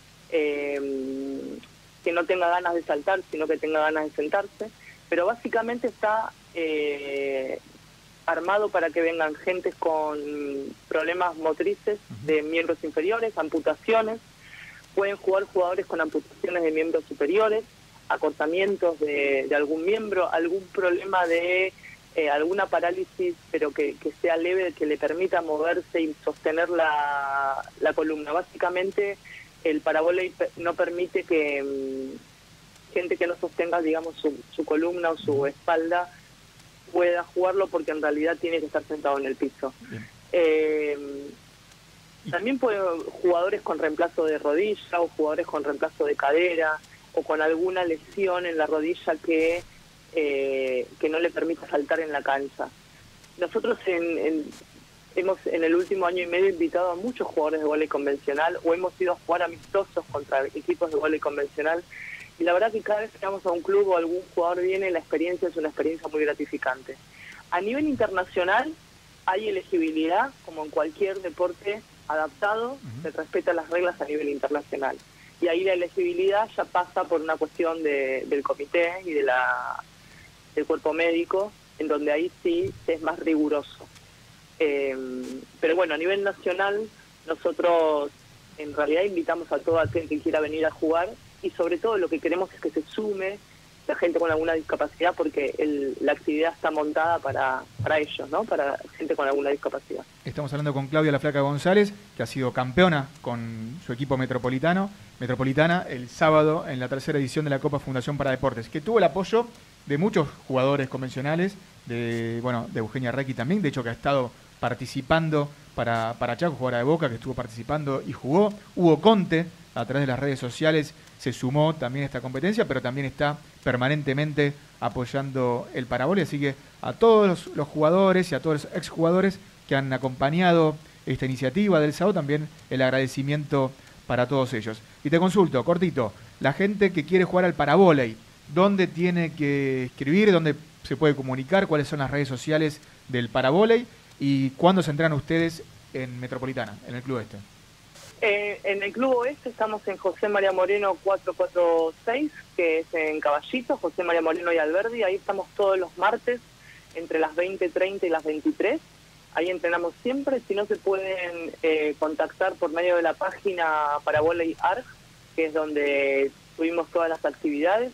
eh, que no tenga ganas de saltar, sino que tenga ganas de sentarse. Pero básicamente está... Eh, armado para que vengan gentes con problemas motrices de miembros inferiores, amputaciones. Pueden jugar jugadores con amputaciones de miembros superiores, acortamientos de, de algún miembro, algún problema de eh, alguna parálisis, pero que, que sea leve, que le permita moverse y sostener la, la columna. Básicamente, el parabóley no permite que um, gente que no sostenga, digamos, su, su columna o su espalda pueda jugarlo, porque en realidad tiene que estar sentado en el piso. Eh, también puede jugadores con reemplazo de rodilla o jugadores con reemplazo de cadera o con alguna lesión en la rodilla que, eh, que no le permita saltar en la cancha. Nosotros en, en, hemos en el último año y medio invitado a muchos jugadores de vóley convencional, o hemos ido a jugar amistosos contra equipos de vóley convencional, y la verdad que cada vez que vamos a un club o algún jugador viene, la experiencia es una experiencia muy gratificante. A nivel internacional hay elegibilidad, como en cualquier deporte adaptado, uh-huh. se respetan las reglas a nivel internacional. Y ahí la elegibilidad ya pasa por una cuestión de, del comité y de la del cuerpo médico, en donde ahí sí es más riguroso. Eh, pero bueno, a nivel nacional, nosotros en realidad invitamos a todo aquel que quiera venir a jugar, y sobre todo lo que queremos es que se sume la gente con alguna discapacidad, porque el, la actividad está montada para, para ellos, ¿no? Para gente con alguna discapacidad. Estamos hablando con Claudia La Flaca González, que ha sido campeona con su equipo metropolitano, metropolitana el sábado en la tercera edición de la Copa Fundación para Deportes, que tuvo el apoyo de muchos jugadores convencionales, de bueno de Eugenia Requi también, de hecho que ha estado participando para, para Chaco, jugadora de Boca, que estuvo participando y jugó. Hugo Conte, a través de las redes sociales, se sumó también a esta competencia, pero también está permanentemente apoyando el parabole, así que a todos los, los jugadores y a todos los exjugadores que han acompañado esta iniciativa del sábado, también el agradecimiento para todos ellos. Y te consulto, cortito, la gente que quiere jugar al parabóley, ¿dónde tiene que escribir? ¿Dónde se puede comunicar? ¿Cuáles son las redes sociales del parabóley? ¿Y cuándo se entrenan ustedes en Metropolitana, en el Club Este? Eh, en el Club Oeste estamos en José María Moreno cuatrocientos cuarenta y seis, que es en Caballito, José María Moreno y Alberdi. Ahí estamos todos los martes entre las veinte treinta y las veintitrés. Ahí entrenamos siempre. Si no, se pueden eh, contactar por medio de la página Parabóley Arg, que es donde subimos todas las actividades.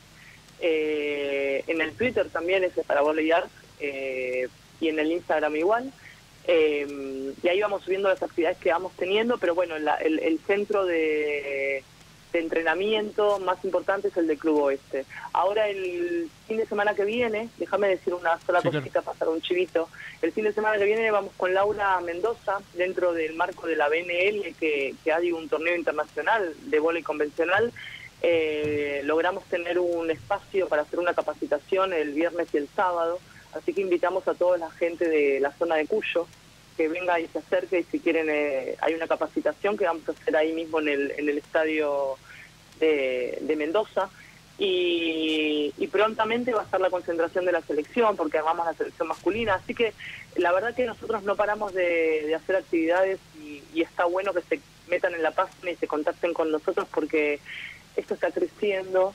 Eh, en el Twitter también es Parabóley Arg, eh, y en el Instagram igual. Eh, y ahí vamos subiendo las actividades que vamos teniendo, pero bueno, la, el, el centro de, de entrenamiento más importante es el del Club Oeste. Ahora el fin de semana que viene, déjame decir una sola sí, cosita, claro. Pasar un chivito. El fin de semana que viene vamos con Laura Mendoza, dentro del marco de la B N L, que, que hay un torneo internacional de vóley convencional. Eh, logramos tener un espacio para hacer una capacitación el viernes y el sábado. Así que invitamos a toda la gente de la zona de Cuyo que venga y se acerque, y si quieren eh, hay una capacitación que vamos a hacer ahí mismo en el, en el estadio de, de Mendoza, y, y prontamente va a estar la concentración de la selección, porque armamos la selección masculina. Así que la verdad que nosotros no paramos de, de hacer actividades, y, y está bueno que se metan en la página y se contacten con nosotros, porque esto está creciendo.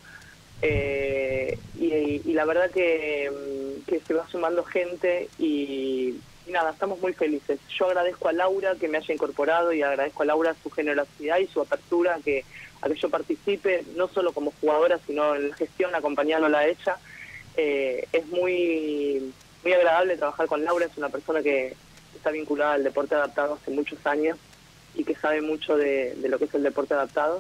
Eh, y, y la verdad que, que se va sumando gente, y, y nada, estamos muy felices. Yo agradezco a Laura que me haya incorporado, y agradezco a Laura su generosidad y su apertura a que, a que yo participe, no solo como jugadora, sino en la gestión, acompañándola a ella. Eh, es muy, muy agradable trabajar con Laura. Es una persona que está vinculada al deporte adaptado hace muchos años y que sabe mucho de, de lo que es el deporte adaptado,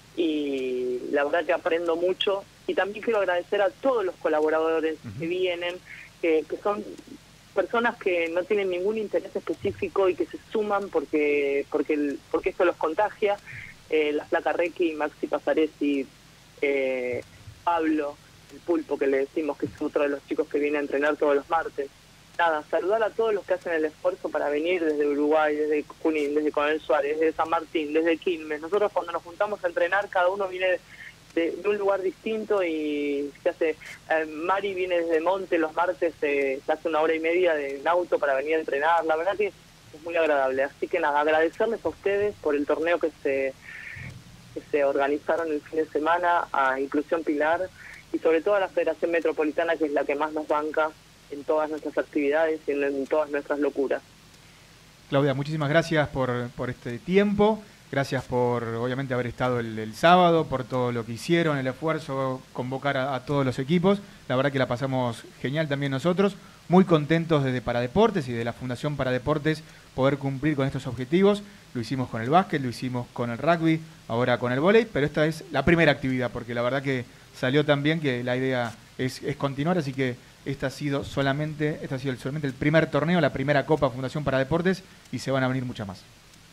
y la verdad que aprendo mucho. Y también quiero agradecer a todos los colaboradores uh-huh. que vienen, que, que son personas que no tienen ningún interés específico y que se suman porque porque el, porque esto los contagia. Eh, la Flaca Requi, Maxi Pasaresi, eh, Pablo, el Pulpo, que le decimos que es otro de los chicos que viene a entrenar todos los martes. Nada, saludar a todos los que hacen el esfuerzo para venir desde Uruguay, desde Junín, desde Coronel Suárez, desde San Martín, desde Quilmes. Nosotros cuando nos juntamos a entrenar, cada uno viene de, de un lugar distinto, y se hace, eh, Mari viene desde Monte los martes, eh, se hace una hora y media de en auto para venir a entrenar. La verdad que es muy agradable. Así que nada, agradecerles a ustedes por el torneo que se, que se organizaron el fin de semana, a Inclusión Pilar, y sobre todo a la Federación Metropolitana, que es la que más nos banca en todas nuestras actividades y en, en todas nuestras locuras. Claudia, muchísimas gracias por, por este tiempo, gracias por obviamente haber estado el, el sábado, por todo lo que hicieron, el esfuerzo, convocar a, a todos los equipos. La verdad que la pasamos genial también nosotros, muy contentos desde Paradeportes y de la Fundación Paradeportes poder cumplir con estos objetivos. Lo hicimos con el básquet, lo hicimos con el rugby, ahora con el vóley, pero esta es la primera actividad, porque la verdad que salió tan bien que la idea es, es continuar, así que esta ha sido solamente, este ha sido solamente el primer torneo, la primera Copa Fundación Paradeportes, y se van a venir muchas más.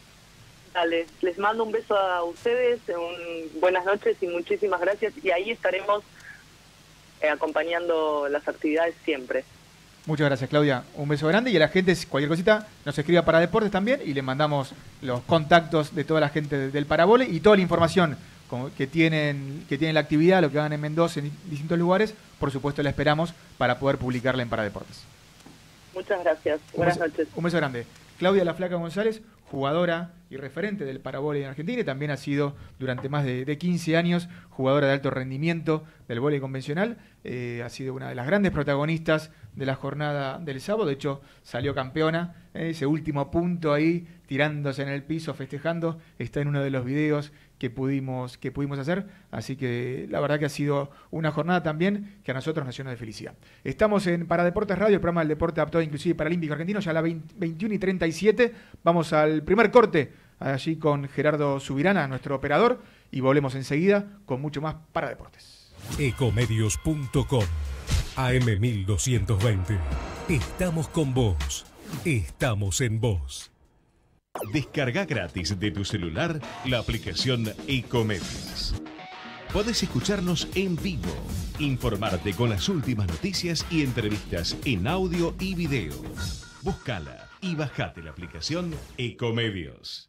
Dale, les mando un beso a ustedes, un, buenas noches y muchísimas gracias, y ahí estaremos eh, acompañando las actividades siempre. Muchas gracias, Claudia. Un beso grande, y a la gente, cualquier cosita, nos escriba para Deportes también, y le mandamos los contactos de toda la gente del Parabole y toda la información que tienen, que tienen la actividad, lo que hagan en Mendoza, en distintos lugares. Por supuesto, la esperamos para poder publicarla en Paradeportes. Muchas gracias. Buenas beso, noches. Un beso grande. Claudia La Flaca González, jugadora y referente del Parabole en Argentina, y también ha sido durante más de, de quince años jugadora de alto rendimiento del vóley convencional. Eh, ha sido una de las grandes protagonistas de la jornada del sábado. De hecho, salió campeona. Eh, ese último punto ahí, tirándose en el piso, festejando, está en uno de los videos que pudimos, que pudimos hacer. Así que la verdad que ha sido una jornada también que a nosotros nos llena de felicidad. Estamos en Paradeportes Radio, el programa del deporte adaptado inclusive paralímpico argentino, ya a las veintiuna y treinta y siete. Vamos al primer corte, allí con Gerardo Subirana, nuestro operador, y volvemos enseguida con mucho más Paradeportes. Ecomedios punto com, A M mil doscientos veinte. Estamos con vos. Estamos en vos. Descarga gratis de tu celular la aplicación Ecomedios. Podés escucharnos en vivo, informarte con las últimas noticias y entrevistas en audio y video. Búscala y bajate la aplicación Ecomedios.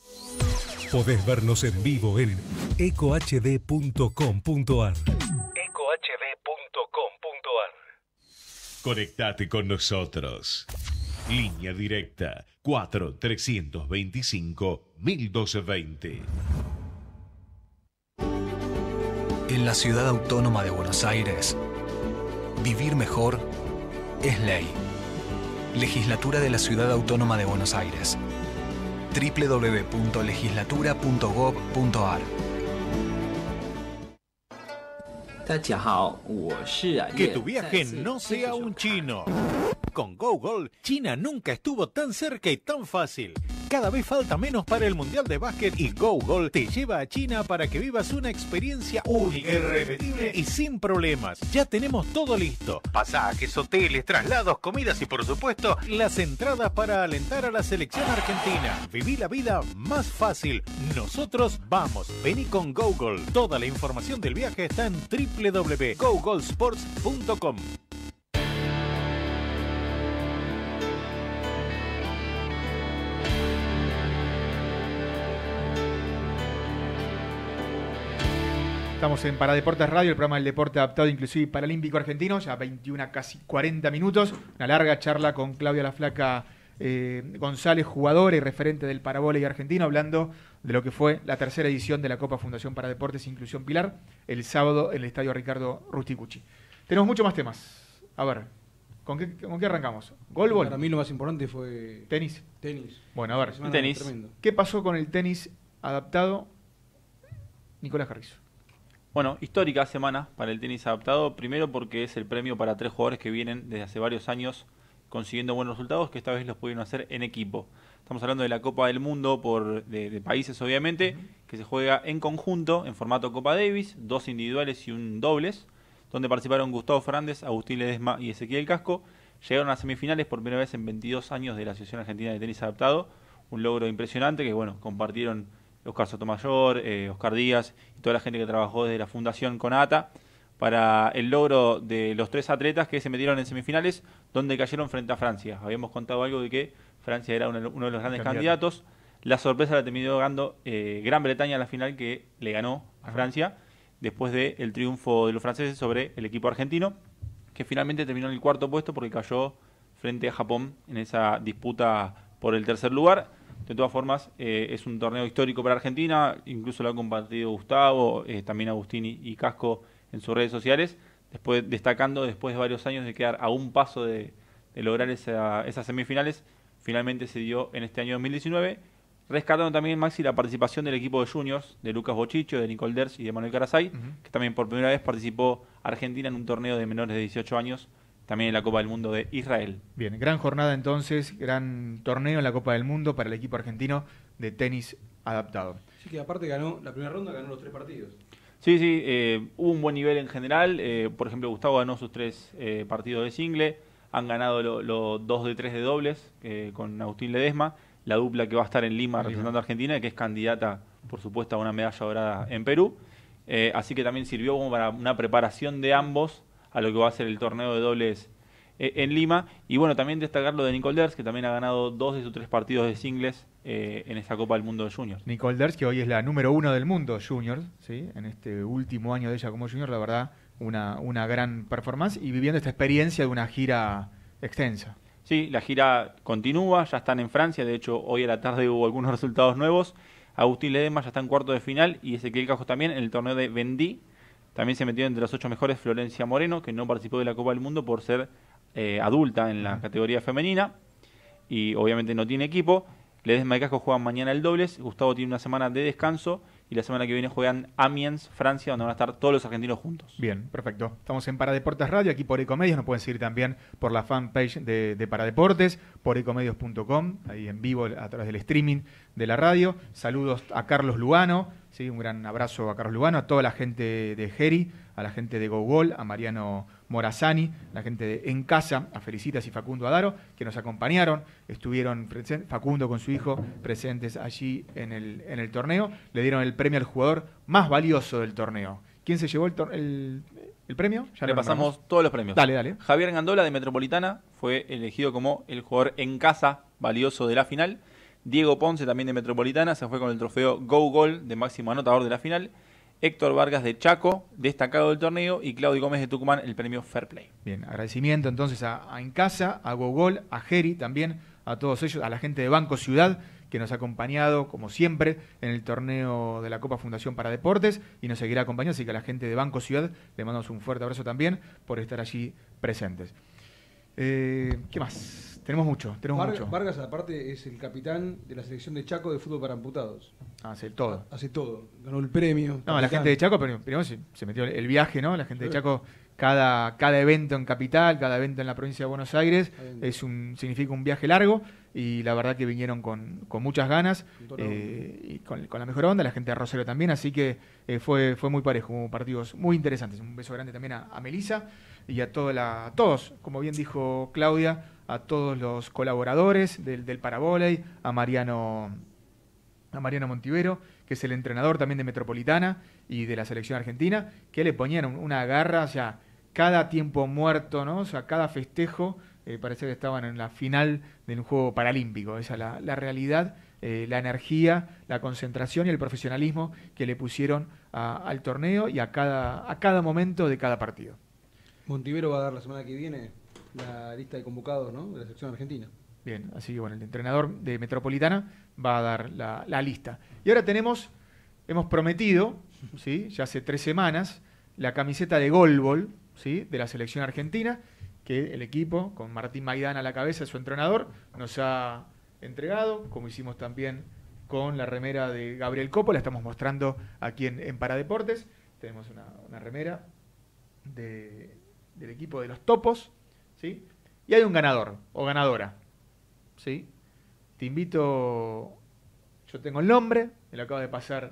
Podés vernos en vivo en eco h d punto com punto a r. eco h d punto com punto a r. Conectate con nosotros. Línea directa cuatro trescientos veinticinco mil doscientos veinte. En la ciudad autónoma de Buenos Aires, vivir mejor es ley. Legislatura de la Ciudad Autónoma de Buenos Aires. doble u doble u doble u punto legislatura punto gob punto a r. Que tu viaje no sea un chino. Con Google, China nunca estuvo tan cerca y tan fácil. Cada vez falta menos para el Mundial de Básquet y Google te lleva a China para que vivas una experiencia única, irrepetible y sin problemas. Ya tenemos todo listo. Pasajes, hoteles, traslados, comidas y por supuesto las entradas para alentar a la selección argentina. Viví la vida más fácil. Nosotros vamos. Vení con Google. Toda la información del viaje está en doble u doble u doble u punto google sports punto com. Estamos en Paradeportes Radio, el programa del deporte adaptado inclusive y paralímpico argentino, ya veintiuna, casi cuarenta minutos. Una larga charla con Claudia La Flaca eh, González, jugadora y referente del parabóley argentino, hablando de lo que fue la tercera edición de la Copa Fundación Paradeportes Inclusión Pilar, el sábado en el Estadio Ricardo Rusticucci. Tenemos muchos más temas. A ver, ¿con qué, con qué arrancamos? ¿Golbol? Para mí lo más importante fue... ¿Tenis? Tenis. Bueno, a ver. Tenis. Tremendo. ¿Qué pasó con el tenis adaptado? Nicolás Carrizo. Bueno, histórica semana para el tenis adaptado, primero porque es el premio para tres jugadores que vienen desde hace varios años consiguiendo buenos resultados, que esta vez los pudieron hacer en equipo. Estamos hablando de la Copa del Mundo por de, de países, obviamente, uh-huh. que se juega en conjunto, en formato Copa Davis, dos individuales y un dobles, donde participaron Gustavo Fernández, Agustín Ledesma y Ezequiel Casco. Llegaron a semifinales por primera vez en veintidós años de la Asociación Argentina de Tenis Adaptado, un logro impresionante que, bueno, compartieron Oscar Sotomayor, eh, Oscar Díaz y toda la gente que trabajó desde la fundación con A T A para el logro de los tres atletas que se metieron en semifinales, donde cayeron frente a Francia. Habíamos contado algo de que Francia era uno, uno de los grandes Candidato. candidatos. La sorpresa la terminó ganando eh, Gran Bretaña en la final, que le ganó a Francia después del triunfo de los franceses sobre el equipo argentino, que finalmente terminó en el cuarto puesto porque cayó frente a Japón en esa disputa por el tercer lugar. De todas formas, eh, es un torneo histórico para Argentina, incluso lo ha compartido Gustavo, eh, también Agustín y, y Casco en sus redes sociales, después destacando después de varios años de quedar a un paso de, de lograr esa, esas semifinales, finalmente se dio en este año dos mil diecinueve, rescatando también, Maxi, la participación del equipo de juniors, de Lucas Bochicho, de Nicole Ders y de Manuel Carasay, uh-huh. que también por primera vez participó Argentina en un torneo de menores de dieciocho años, también en la Copa del Mundo de Israel. Bien, gran jornada entonces, gran torneo en la Copa del Mundo para el equipo argentino de tenis adaptado. Sí, que aparte ganó, la primera ronda ganó los tres partidos. Sí, sí, eh, hubo un buen nivel en general, eh, por ejemplo Gustavo ganó sus tres eh, partidos de single, han ganado los lo dos de tres de dobles eh, con Agustín Ledesma, la dupla que va a estar en Lima representando a Argentina, que es candidata, por supuesto, a una medalla dorada en Perú, eh, así que también sirvió como para una preparación de ambos a lo que va a ser el torneo de dobles eh, en Lima. Y bueno, también destacar lo de Nicole Ders, que también ha ganado dos de sus tres partidos de singles eh, en esta Copa del Mundo de Juniors. Nicole Ders, que hoy es la número uno del mundo Juniors, ¿sí? En este último año de ella como Junior, la verdad, una, una gran performance y viviendo esta experiencia de una gira extensa. Sí, la gira continúa, ya están en Francia, de hecho hoy a la tarde hubo algunos resultados nuevos. Agustín Ledesma ya está en cuarto de final y Ezequiel Cajos también en el torneo de Vendée. También se metió entre los ocho mejores Florencia Moreno, que no participó de la Copa del Mundo por ser eh, adulta en la categoría femenina y obviamente no tiene equipo. Ledesma y Cajos juegan mañana el dobles, Gustavo tiene una semana de descanso y la semana que viene juegan Amiens, Francia, donde van a estar todos los argentinos juntos. Bien, perfecto. Estamos en Paradeportes Radio, aquí por Ecomedios, nos pueden seguir también por la fanpage de, de Paradeportes, por ecomedios punto com, ahí en vivo a través del streaming de la radio. Saludos a Carlos Lugano, ¿sí? Un gran abrazo a Carlos Lugano, a toda la gente de Geri, a la gente de GoGol, a Mariano Morazani, la gente de En Casa, a Felicitas y Facundo Adaro, que nos acompañaron, estuvieron Facundo con su hijo presentes allí en el, en el torneo, le dieron el premio al jugador más valioso del torneo. ¿Quién se llevó el, el, el premio? Ya le pasamos nombramos. Todos los premios. Dale, dale. Javier Gandola de Metropolitana fue elegido como el jugador en casa valioso de la final. Diego Ponce también de Metropolitana se fue con el trofeo Go Gol de máximo anotador de la final. Héctor Vargas de Chaco, destacado del torneo, y Claudio Gómez de Tucumán, el premio Fair Play. Bien, agradecimiento entonces a, a En Casa, a Gogol, a Geri también, a todos ellos, a la gente de Banco Ciudad, que nos ha acompañado, como siempre, en el torneo de la Copa Fundación para Deportes, y nos seguirá acompañando, así que a la gente de Banco Ciudad le mandamos un fuerte abrazo también por estar allí presentes. Eh, ¿Qué más? Tenemos mucho, tenemos Vargas, mucho. Vargas, aparte, es el capitán de la selección de Chaco de fútbol para amputados. Hace todo. Hace todo. Ganó el premio. No, capitán. la gente de Chaco, pero primero se, se metió el viaje, ¿no? La gente de Chaco, cada, cada evento en Capital, cada evento en la provincia de Buenos Aires, es un, significa un viaje largo y la verdad que vinieron con, con muchas ganas eh, y con, con la mejor onda, la gente de Rosario también, así que eh, fue, fue muy parejo, hubo partidos muy interesantes. Un beso grande también a, a Melissa y a, toda la, a todos, como bien dijo Claudia, a todos los colaboradores del, del Paravoley, a Mariano, a Mariano Montivero, que es el entrenador también de Metropolitana y de la selección argentina, que le ponían una garra, o sea, cada tiempo muerto, ¿no? O sea, cada festejo, eh, parecía que estaban en la final de un juego paralímpico. Esa es la, la realidad, eh, la energía, la concentración y el profesionalismo que le pusieron a, al torneo y a cada, a cada momento de cada partido. Montivero va a dar la semana que viene la lista de convocados, ¿no?, de la selección argentina. Bien, así que bueno, el entrenador de Metropolitana va a dar la, la lista. Y ahora tenemos, hemos prometido, ¿sí?, ya hace tres semanas, la camiseta de Golbol, ¿sí?, de la selección argentina, que el equipo, con Martín Maidana a la cabeza, su entrenador, nos ha entregado, como hicimos también con la remera de Gabriel Copo, la estamos mostrando aquí en, en Paradeportes. Tenemos una, una remera de, del equipo de los Topos, ¿sí? Y hay un ganador o ganadora, ¿sí? Te invito, yo tengo el nombre, me lo acaba de pasar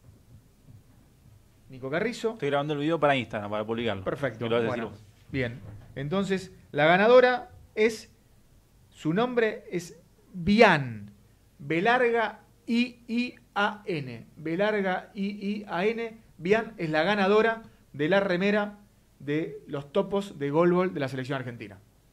Nico Carrizo. Estoy grabando el video para Instagram, para publicarlo. Perfecto. Lo Bueno, bien, entonces la ganadora es, su nombre es Bian, B larga I I A N, B larga I I A N, Bian es la ganadora de la remera de los Topos de Golbol de la selección argentina.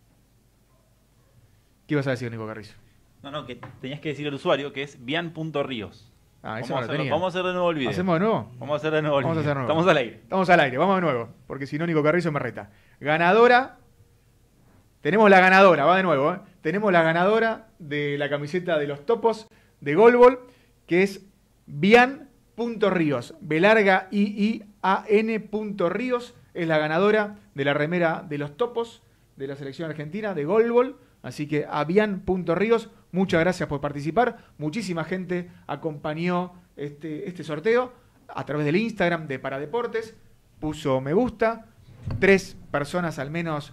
¿Qué ibas a decir, Nico Carrizo? No, no, que tenías que decir el usuario, que es bian punto ríos. Ah, eso vamos, no a lo hacerlo, vamos a hacer de nuevo el video. ¿Hacemos de nuevo? Vamos a hacer de nuevo el Vamos a video. hacer de nuevo. Estamos al aire. Estamos al aire, vamos de nuevo, porque si no Nico Carrizo me reta. Ganadora, tenemos la ganadora, va de nuevo, ¿eh? Tenemos la ganadora de la camiseta de los Topos de Golbol, que es bian punto ríos, B larga I I A N punto ríos, es la ganadora de la remera de los topos de la selección argentina de Goalball. Así que Avian.Ríos, muchas gracias por participar. Muchísima gente acompañó este, este sorteo a través del Instagram de Paradeportes. Puso me gusta. Tres personas al menos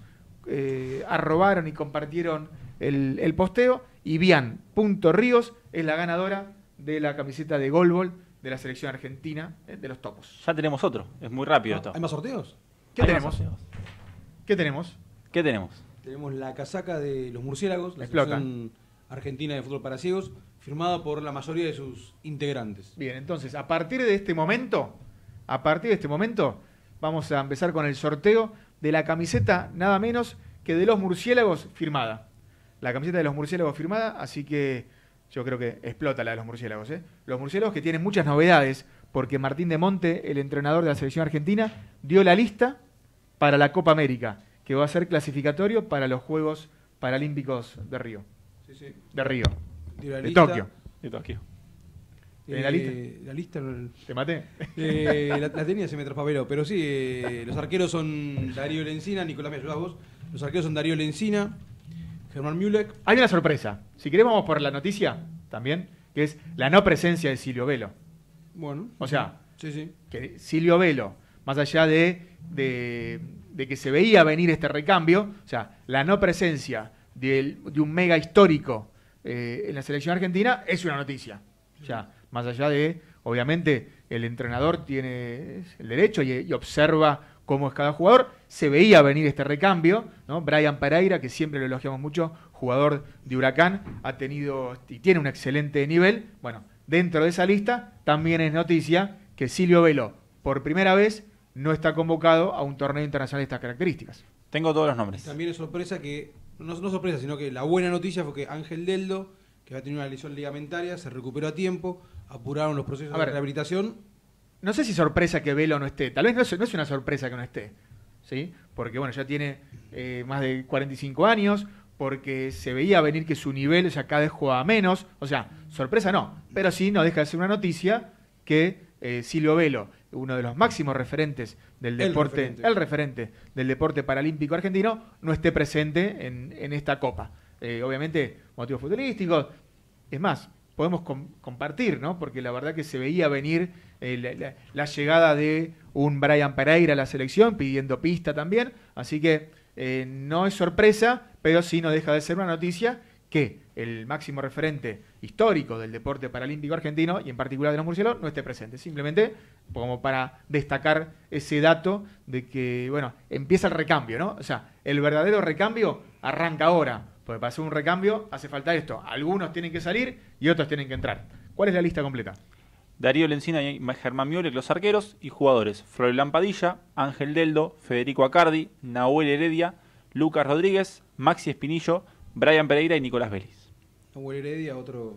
eh, arrobaron y compartieron el, el posteo. Y Bian.Ríos es la ganadora de la camiseta de Goalball de la selección argentina eh, de los topos. Ya tenemos otro. Es muy rápido Ah, esto. ¿Hay más sorteos? ¿Qué Hay tenemos? más sorteos. ¿Qué tenemos? ¿Qué tenemos? Tenemos la casaca de los murciélagos, la Explotan. selección argentina de fútbol para ciegos, firmada por la mayoría de sus integrantes. Bien, entonces, a partir de este momento, a partir de este momento, vamos a empezar con el sorteo de la camiseta nada menos que de los murciélagos firmada. La camiseta de los murciélagos firmada, así que yo creo que explota la de los murciélagos, ¿eh? Los murciélagos que tienen muchas novedades, porque Martín de Monte, el entrenador de la selección argentina, dio la lista para la Copa América, que va a ser clasificatorio para los Juegos Paralímpicos de Río. Sí, sí. De Río. Dio la De lista. Tokio. De Tokio. ¿Tenés la lista? Eh, la lista no- ¿Te maté? eh, la, la tenía, se me traspapeló. Pero sí, eh, los arqueros son Darío Lencina, Nicolás, me ayudás vos. Los arqueros son Darío Lencina, Germán Mulek. Hay una sorpresa. Si querés vamos por la noticia también, que es la no presencia de Silvio Velo. Bueno. O sea, Sí, sí. que Silvio Velo, más allá de, de, de que se veía venir este recambio, o sea, la no presencia de, de un mega histórico eh, en la selección argentina es una noticia. O sea, más allá de, obviamente, el entrenador tiene el derecho y, y observa cómo es cada jugador, se veía venir este recambio, ¿no? Brian Pereira, que siempre lo elogiamos mucho, jugador de Huracán, ha tenido y tiene un excelente nivel. Bueno, dentro de esa lista también es noticia que Silvio Velo, por primera vez, no está convocado a un torneo internacional de estas características. Tengo todos los nombres. También es sorpresa que, no, no sorpresa, sino que la buena noticia fue que Ángel Deldo, que había tenido una lesión ligamentaria, se recuperó a tiempo, apuraron los procesos A ver. de rehabilitación. No sé si sorpresa que Velo no esté. Tal vez no es, no es una sorpresa que no esté. ¿Sí? Porque bueno, ya tiene eh, más de cuarenta y cinco años, porque se veía venir que su nivel ya cada vez jugaba menos. O sea, sorpresa no. Pero sí no deja de ser una noticia que eh, Silvio Velo, uno de los máximos referentes del El deporte, referente. el referente del deporte paralímpico argentino, no esté presente en, en esta Copa. Eh, obviamente, motivos futbolísticos. Es más, podemos com- compartir, ¿no? Porque la verdad que se veía venir eh, la, la- la llegada de un Brian Pereira a la selección, pidiendo pista también. Así que eh, no es sorpresa, pero sí no deja de ser una noticia que el máximo referente histórico del deporte paralímpico argentino, y en particular de los murciélagos, no esté presente. Simplemente como para destacar ese dato de que, bueno, empieza el recambio, ¿no? O sea, el verdadero recambio arranca ahora. Porque para hacer un recambio hace falta esto. Algunos tienen que salir y otros tienen que entrar. ¿Cuál es la lista completa? Darío Lencina y Germán Mulek, los arqueros, y jugadores: Froilán Padilla, Ángel Deldo, Federico Acardi, Nahuel Heredia, Lucas Rodríguez, Maxi Espinillo, Brian Pereira y Nicolás Vélez. Nahuel Heredia, otro.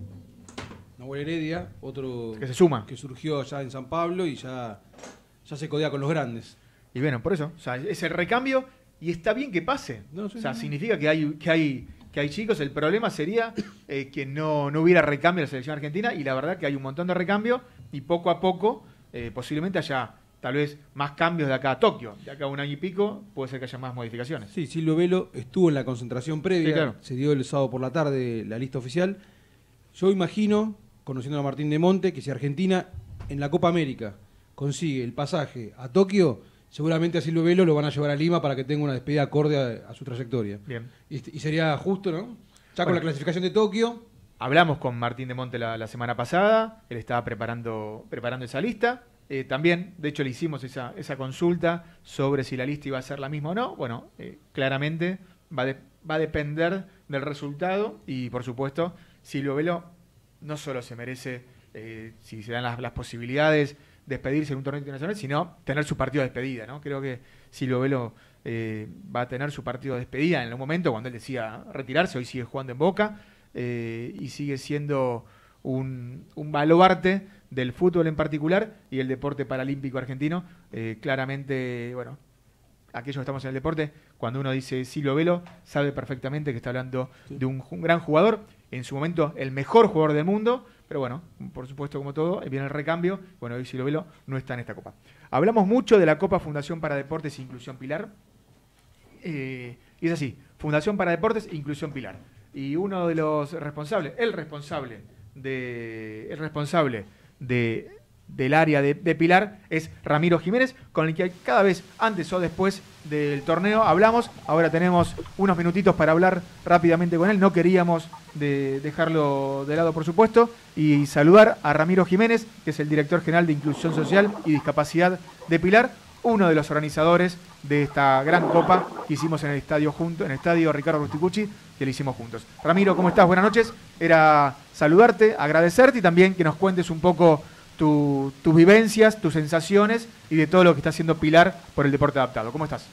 Nahuel Heredia, otro. Que se suma. Que surgió allá en San Pablo y ya, ya se codea con los grandes. Y bueno, por eso. O sea, es el recambio y está bien que pase. No, sí, o sea, sí, sí. significa que hay, que hay, que hay chicos. El problema sería eh, que no, no hubiera recambio en la selección argentina, y la verdad que hay un montón de recambio y poco a poco eh, posiblemente haya tal vez más cambios de acá a Tokio. De acá a un año y pico puede ser que haya más modificaciones. Sí, Silvio Velo estuvo en la concentración previa, Sí, claro. se dio el sábado por la tarde la lista oficial. Yo imagino, conociendo a Martín de Monte, que si Argentina en la Copa América consigue el pasaje a Tokio, seguramente a Silvio Velo lo van a llevar a Lima para que tenga una despedida acorde a, a su trayectoria. Bien. Y, y sería justo, ¿no? Ya con Bueno. la clasificación de Tokio. Hablamos con Martín de Monte la, la semana pasada, él estaba preparando, preparando esa lista. Eh, también, de hecho, le hicimos esa, esa consulta sobre si la lista iba a ser la misma o no. Bueno, eh, claramente va, de- va a depender del resultado y, por supuesto, Silvio Velo no solo se merece, eh, si se dan las, las posibilidades, despedirse en un torneo internacional, sino tener su partido de despedida, ¿no? Creo que Silvio Velo eh, va a tener su partido de despedida en un momento cuando él decía retirarse. Hoy sigue jugando en Boca eh, y sigue siendo un, un baluarte del fútbol en particular y el deporte paralímpico argentino. Eh, claramente, bueno, aquellos que estamos en el deporte, cuando uno dice Silvio Velo, sabe perfectamente que está hablando de un, un gran jugador, en su momento el mejor jugador del mundo, pero bueno, por supuesto, como todo, viene el recambio. Bueno, hoy Silovelo no está en esta Copa. Hablamos mucho de la Copa Fundación para Deportes e Inclusión Pilar. Eh, y es así, Fundación para Deportes e Inclusión Pilar. Y uno de los responsables, el responsable de, el responsable de, del área de, de Pilar es Ramiro Jiménez, con el que cada vez antes o después del torneo hablamos. Ahora tenemos unos minutitos para hablar rápidamente con él. No queríamos de dejarlo de lado, por supuesto, y saludar a Ramiro Jiménez, que es el director general de Inclusión Social y Discapacidad de Pilar, uno de los organizadores de esta gran copa que hicimos en el estadio junto, en el estadio Ricardo Rusticucci, que lo hicimos juntos. Ramiro, ¿cómo estás? Buenas noches. Era saludarte, agradecerte y también que nos cuentes un poco tu, tus vivencias, tus sensaciones y de todo lo que está haciendo Pilar por el deporte adaptado. ¿Cómo estás?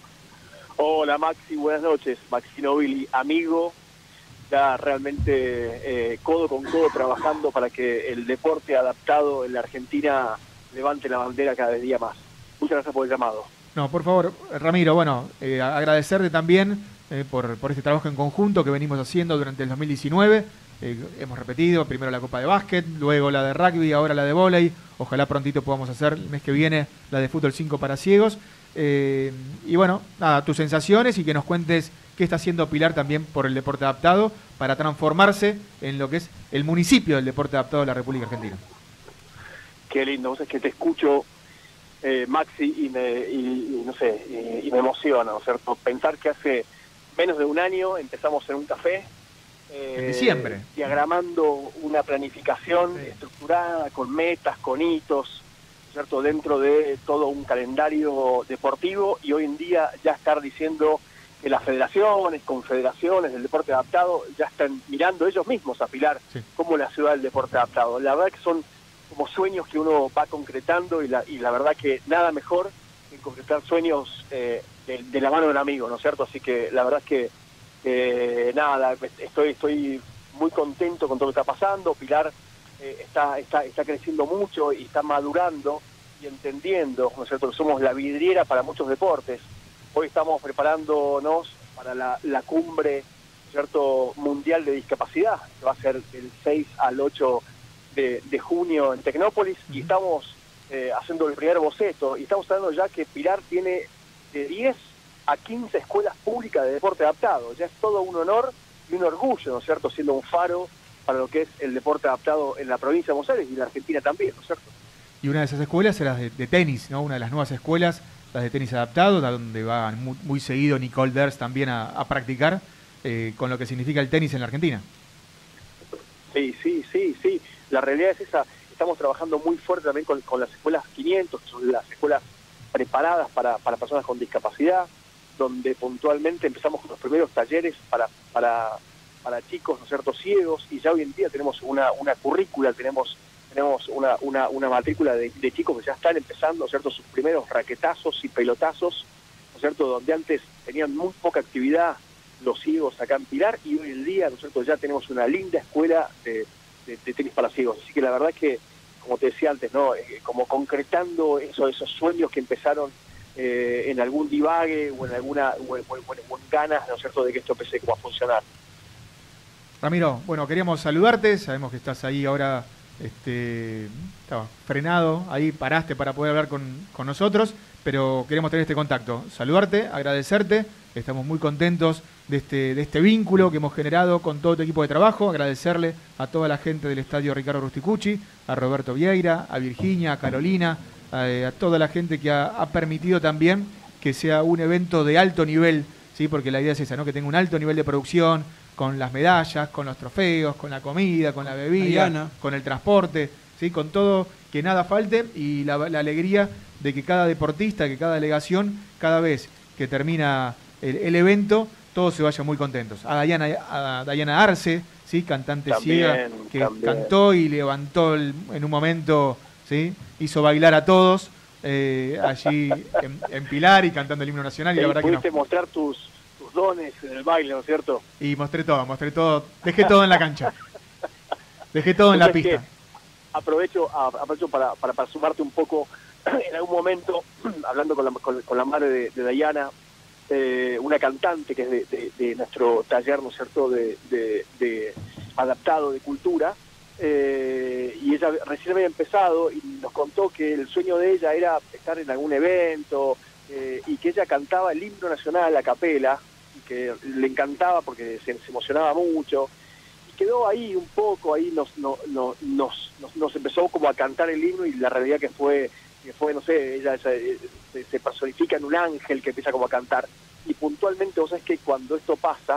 Hola Maxi, buenas noches. Maxi Nobili, amigo, ya realmente eh, codo con codo trabajando para que el deporte adaptado en la Argentina levante la bandera cada día más. Muchas gracias por el llamado. No, por favor, Ramiro, bueno, eh, agradecerte también eh, por, por este trabajo en conjunto que venimos haciendo durante el dos mil diecinueve. Eh, hemos repetido, primero la Copa de Básquet, luego la de Rugby, ahora la de Vóley. Ojalá prontito podamos hacer el mes que viene la de Fútbol cinco para ciegos. Eh, y bueno, nada, tus sensaciones y que nos cuentes qué está haciendo Pilar también por el deporte adaptado para transformarse en lo que es el municipio del deporte adaptado de la República Argentina. Qué lindo, vos es que te escucho, eh, Maxi, y me, y, y, no sé, y, y me emociona, ¿no es cierto? Pensar que hace menos de un año empezamos en un café, eh, en diciembre, diagramando una planificación sí. estructurada, con metas, con hitos, ¿cierto? Dentro de todo un calendario deportivo, y hoy en día ya estar diciendo que las federaciones, confederaciones del deporte adaptado ya están mirando ellos mismos a Pilar sí. como la ciudad del deporte adaptado. La verdad que son como sueños que uno va concretando y la, y la verdad que nada mejor que concretar sueños eh, de, de la mano del amigo, ¿no es cierto? Así que la verdad es que eh, nada, estoy, estoy muy contento con todo lo que está pasando. Pilar eh, está, está, está creciendo mucho y está madurando y entendiendo, ¿no es cierto?, que somos la vidriera para muchos deportes. Hoy estamos preparándonos para la, la cumbre, ¿cierto?, mundial de discapacidad, que va a ser del seis al ocho de, de junio en Tecnópolis, y estamos eh, haciendo el primer boceto, y estamos hablando ya que Pilar tiene de diez a quince escuelas públicas de deporte adaptado. Ya es todo un honor y un orgullo, ¿no es cierto?, siendo un faro para lo que es el deporte adaptado en la provincia de Buenos Aires y en la Argentina también, ¿no es cierto? Y una de esas escuelas era de, de tenis, ¿no? Una de las nuevas escuelas, las de tenis adaptado, donde va muy, muy seguido Nicole Ders también a, a practicar, eh, con lo que significa el tenis en la Argentina. Sí, sí, sí, sí. La realidad es esa. Estamos trabajando muy fuerte también con, con las escuelas quinientos, que son las escuelas preparadas para, para personas con discapacidad, donde puntualmente empezamos con los primeros talleres para, para, para chicos, ¿no es cierto?, ciegos, y ya hoy en día tenemos una, una currícula, tenemos tenemos una, una, una matrícula de, de chicos que ya están empezando, ¿no es cierto?, sus primeros raquetazos y pelotazos, ¿no es cierto?, donde antes tenían muy poca actividad los ciegos acá en Pilar, y hoy en día, ¿no es cierto?, ya tenemos una linda escuela de, de, de tenis para ciegos. Así que la verdad es que, como te decía antes, ¿no?, eh, como concretando eso, esos sueños que empezaron eh, en algún divague o en alguna o en, o en, o en ganas, ¿no es cierto?, de que esto empiece como a funcionar. Ramiro, bueno, queríamos saludarte, sabemos que estás ahí ahora. Este, estaba frenado, ahí paraste para poder hablar con, con nosotros, pero queremos tener este contacto, saludarte, agradecerte, estamos muy contentos de este, de este vínculo que hemos generado con todo tu equipo de trabajo, agradecerle a toda la gente del estadio Ricardo Rusticucci, a Roberto Vieira, a Virginia, a Carolina, a, a toda la gente que ha, ha permitido también que sea un evento de alto nivel, ¿sí? Porque la idea es esa, ¿no?, que tenga un alto nivel de producción, con las medallas, con los trofeos, con la comida, con la bebida, Diana, con el transporte, ¿sí?, con todo, que nada falte, y la, la alegría de que cada deportista, que cada delegación, cada vez que termina el, el evento, todos se vayan muy contentos. A Dayana, a Dayana Arce, ¿sí?, cantante también, ciega, que también cantó y levantó el, en un momento, ¿sí?, hizo bailar a todos eh, allí en, en Pilar y cantando el himno nacional. Y la verdad que pudiste mostrar tus dones en el baile, ¿no es cierto? Y mostré todo, mostré todo, dejé todo en la cancha, dejé todo en la pista. Aprovecho, aprovecho para, para, para sumarte un poco, en algún momento, hablando con la, con, con la madre de, de Dayana, eh, una cantante que es de, de, de nuestro taller, ¿no es cierto?, de, de, de adaptado de cultura, eh, y ella recién había empezado y nos contó que el sueño de ella era estar en algún evento eh, y que ella cantaba el himno nacional a capela y que le encantaba porque se, se emocionaba mucho. Quedó ahí un poco, ahí nos, no, no, nos, nos, nos empezó como a cantar el himno y la realidad que fue, que fue no sé, ella se, se personifica en un ángel que empieza como a cantar. Y puntualmente, vos sabés que cuando esto pasa,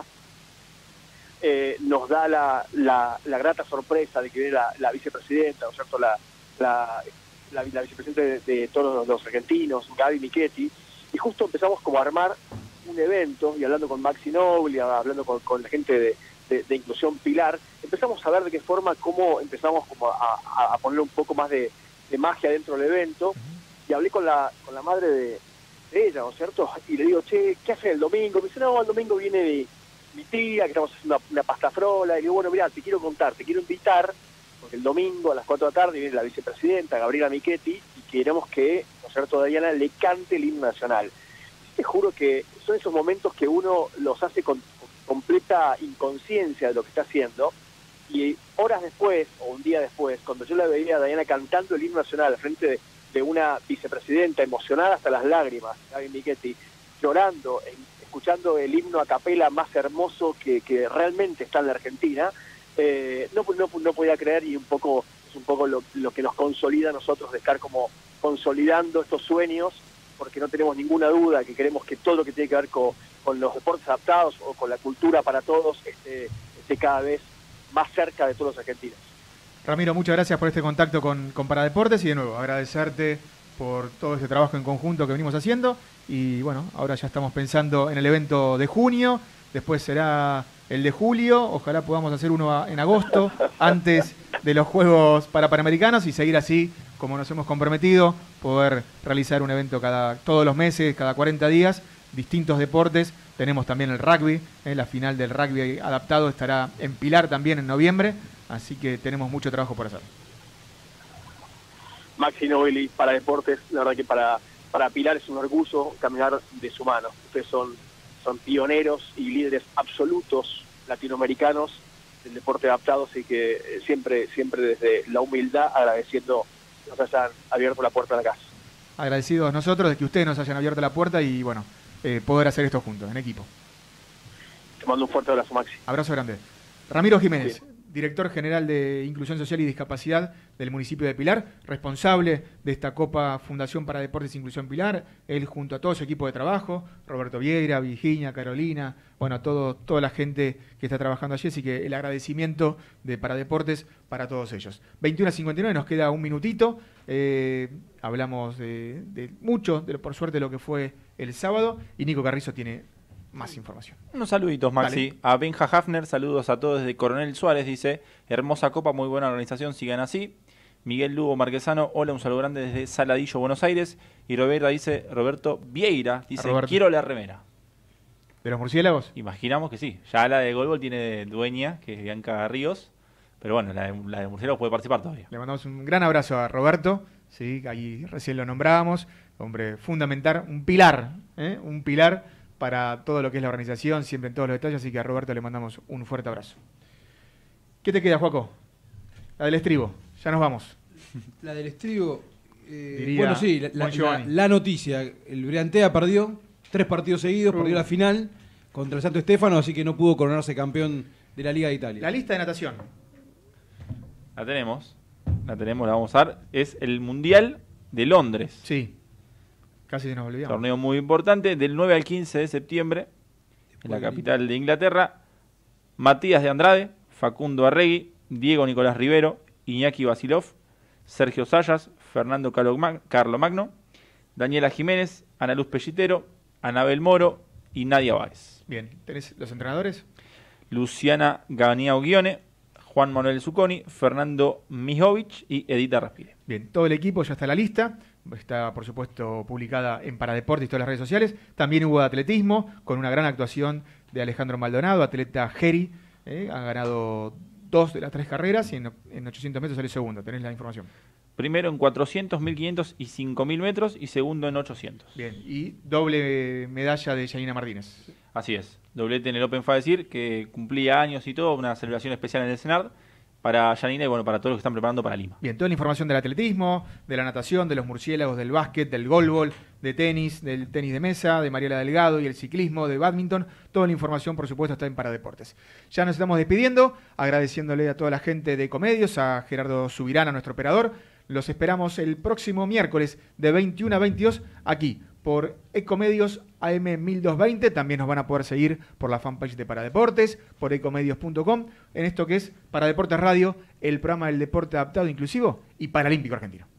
eh, nos da la, la, la grata sorpresa de que viene la, la vicepresidenta, ¿no es cierto?, la, la, la, la vicepresidenta de, de todos los, los argentinos, Gaby Michetti, y justo empezamos como a armar un evento, y hablando con Maxi Nobli, hablando con, con la gente de De, de Inclusión Pilar, empezamos a ver de qué forma, cómo empezamos como a, a, a poner un poco más de, de magia dentro del evento, y hablé con la con la madre de, de ella, ¿no es cierto? Y le digo, che, ¿qué hace el domingo? Me dice, no, el domingo viene mi, mi tía, que estamos haciendo una, una pasta frola, y le digo, bueno, mirá, te quiero contar, te quiero invitar, porque el domingo a las cuatro de la tarde viene la vicepresidenta, Gabriela Michetti, y queremos que, ¿no es cierto?, Diana le cante el himno nacional. Y te juro que son esos momentos que uno los hace con completa inconsciencia de lo que está haciendo, y horas después, o un día después, cuando yo la veía a Diana cantando el himno nacional al frente de, de una vicepresidenta emocionada hasta las lágrimas, Gaby Michetti, llorando, en, escuchando el himno a capela más hermoso que, que realmente está en la Argentina, eh, no, no, no podía creer, y un poco es un poco lo, lo que nos consolida a nosotros de estar como consolidando estos sueños, porque no tenemos ninguna duda que queremos que todo lo que tiene que ver con, con los deportes adaptados o con la cultura para todos esté, esté cada vez más cerca de todos los argentinos. Ramiro, muchas gracias por este contacto con, con Paradeportes, y de nuevo agradecerte por todo este trabajo en conjunto que venimos haciendo, y bueno, ahora ya estamos pensando en el evento de junio, después será el de julio, ojalá podamos hacer uno en agosto, antes de los Juegos para Panamericanos, y seguir así como nos hemos comprometido, poder realizar un evento cada todos los meses, cada cuarenta días, distintos deportes. Tenemos también el rugby, eh, la final del rugby adaptado estará en Pilar también en noviembre, así que tenemos mucho trabajo por hacer. Maxi Nobili, para deportes, la verdad que para, para Pilar es un orgullo caminar de su mano. Ustedes son, son pioneros y líderes absolutos latinoamericanos del deporte adaptado, así que eh, siempre, siempre desde la humildad agradeciendo que nos hayan abierto la puerta de la casa. Agradecidos nosotros de que ustedes nos hayan abierto la puerta y bueno, eh, poder hacer esto juntos, en equipo. Te mando un fuerte abrazo, Maxi. Abrazo grande. Ramiro Jiménez, Bien. Director General de Inclusión Social y Discapacidad del municipio de Pilar, responsable de esta Copa Fundación para Deportes e Inclusión Pilar, él junto a todo su equipo de trabajo, Roberto Vieira, Virginia, Carolina, bueno, todo, toda la gente que está trabajando allí, así que el agradecimiento de Paradeportes para todos ellos. veintiuno a cincuenta y nueve, nos queda un minutito, eh, hablamos de, de mucho, de, por suerte, lo que fue el sábado, y Nico Carrizo tiene más información. Unos saluditos, Maxi. Dale. A Benja Hafner, saludos a todos desde Coronel Suárez, dice, hermosa copa, muy buena organización, sigan así. Miguel Lugo Marquesano, hola, un saludo grande desde Saladillo, Buenos Aires. Y Roberta dice, Roberto Vieira, dice, quiero la remera. ¿De los murciélagos? Imaginamos que sí. Ya la de Golbol tiene dueña, que es Bianca Ríos. Pero bueno, la de, la de murciélagos puede participar todavía. Le mandamos un gran abrazo a Roberto, sí, ahí recién lo nombrábamos, hombre fundamental, un pilar, ¿eh? un pilar para todo lo que es la organización, siempre en todos los detalles, así que a Roberto le mandamos un fuerte abrazo. ¿Qué te queda, Joaco? La del estribo, ya nos vamos. La del estribo, eh, Diría bueno sí, la, la, la, la noticia, el Briantea perdió, tres partidos seguidos, uh. perdió la final contra el Santo Stefano, así que no pudo coronarse campeón de la Liga de Italia. La lista de natación. La tenemos, la tenemos, la vamos a dar, es el Mundial de Londres. Sí. Casi nos olvidamos. Torneo muy importante, del nueve al quince de septiembre, en la capital de Inglaterra. Matías de Andrade, Facundo Arregui, Diego Nicolás Rivero, Iñaki Basilov, Sergio Sayas, Fernando Carlomagno, Daniela Jiménez, Ana Luz Pellitero, Anabel Moro y Nadia Báez. Bien, ¿tenés los entrenadores? Luciana Ganiao Guione, Juan Manuel Zucconi, Fernando Mijovic y Edita Raspire. Bien, todo el equipo ya está en la lista. Está, por supuesto, publicada en Paradeportes y todas las redes sociales. También hubo atletismo, con una gran actuación de Alejandro Maldonado, atleta Geri. Eh, ha ganado dos de las tres carreras y en, en ochocientos metros salió segundo. Tenés la información. Primero en cuatrocientos, mil quinientos y cinco mil metros y segundo en ochocientos. Bien, y doble medalla de Yanina Martínez. Así es, doblete en el Open Fire, decir que cumplía años y todo, una celebración especial en el CENARD. para Yanina y bueno, para todos los que están preparando para Lima. Bien, toda la información del atletismo, de la natación, de los murciélagos, del básquet, del golbol, de tenis, del tenis de mesa, de Mariela Delgado y el ciclismo, de bádminton. Toda la información, por supuesto, está en Paradeportes. Ya nos estamos despidiendo, agradeciéndole a toda la gente de Ecomedios, a Gerardo Subirán, a nuestro operador. Los esperamos el próximo miércoles de veintiuno a veintidós aquí por Ecomedios A M mil doscientos veinte. También nos van a poder seguir por la fanpage de Paradeportes, por ecomedios punto com, en esto que es Paradeportes Radio, el programa del deporte adaptado, inclusivo y paralímpico argentino.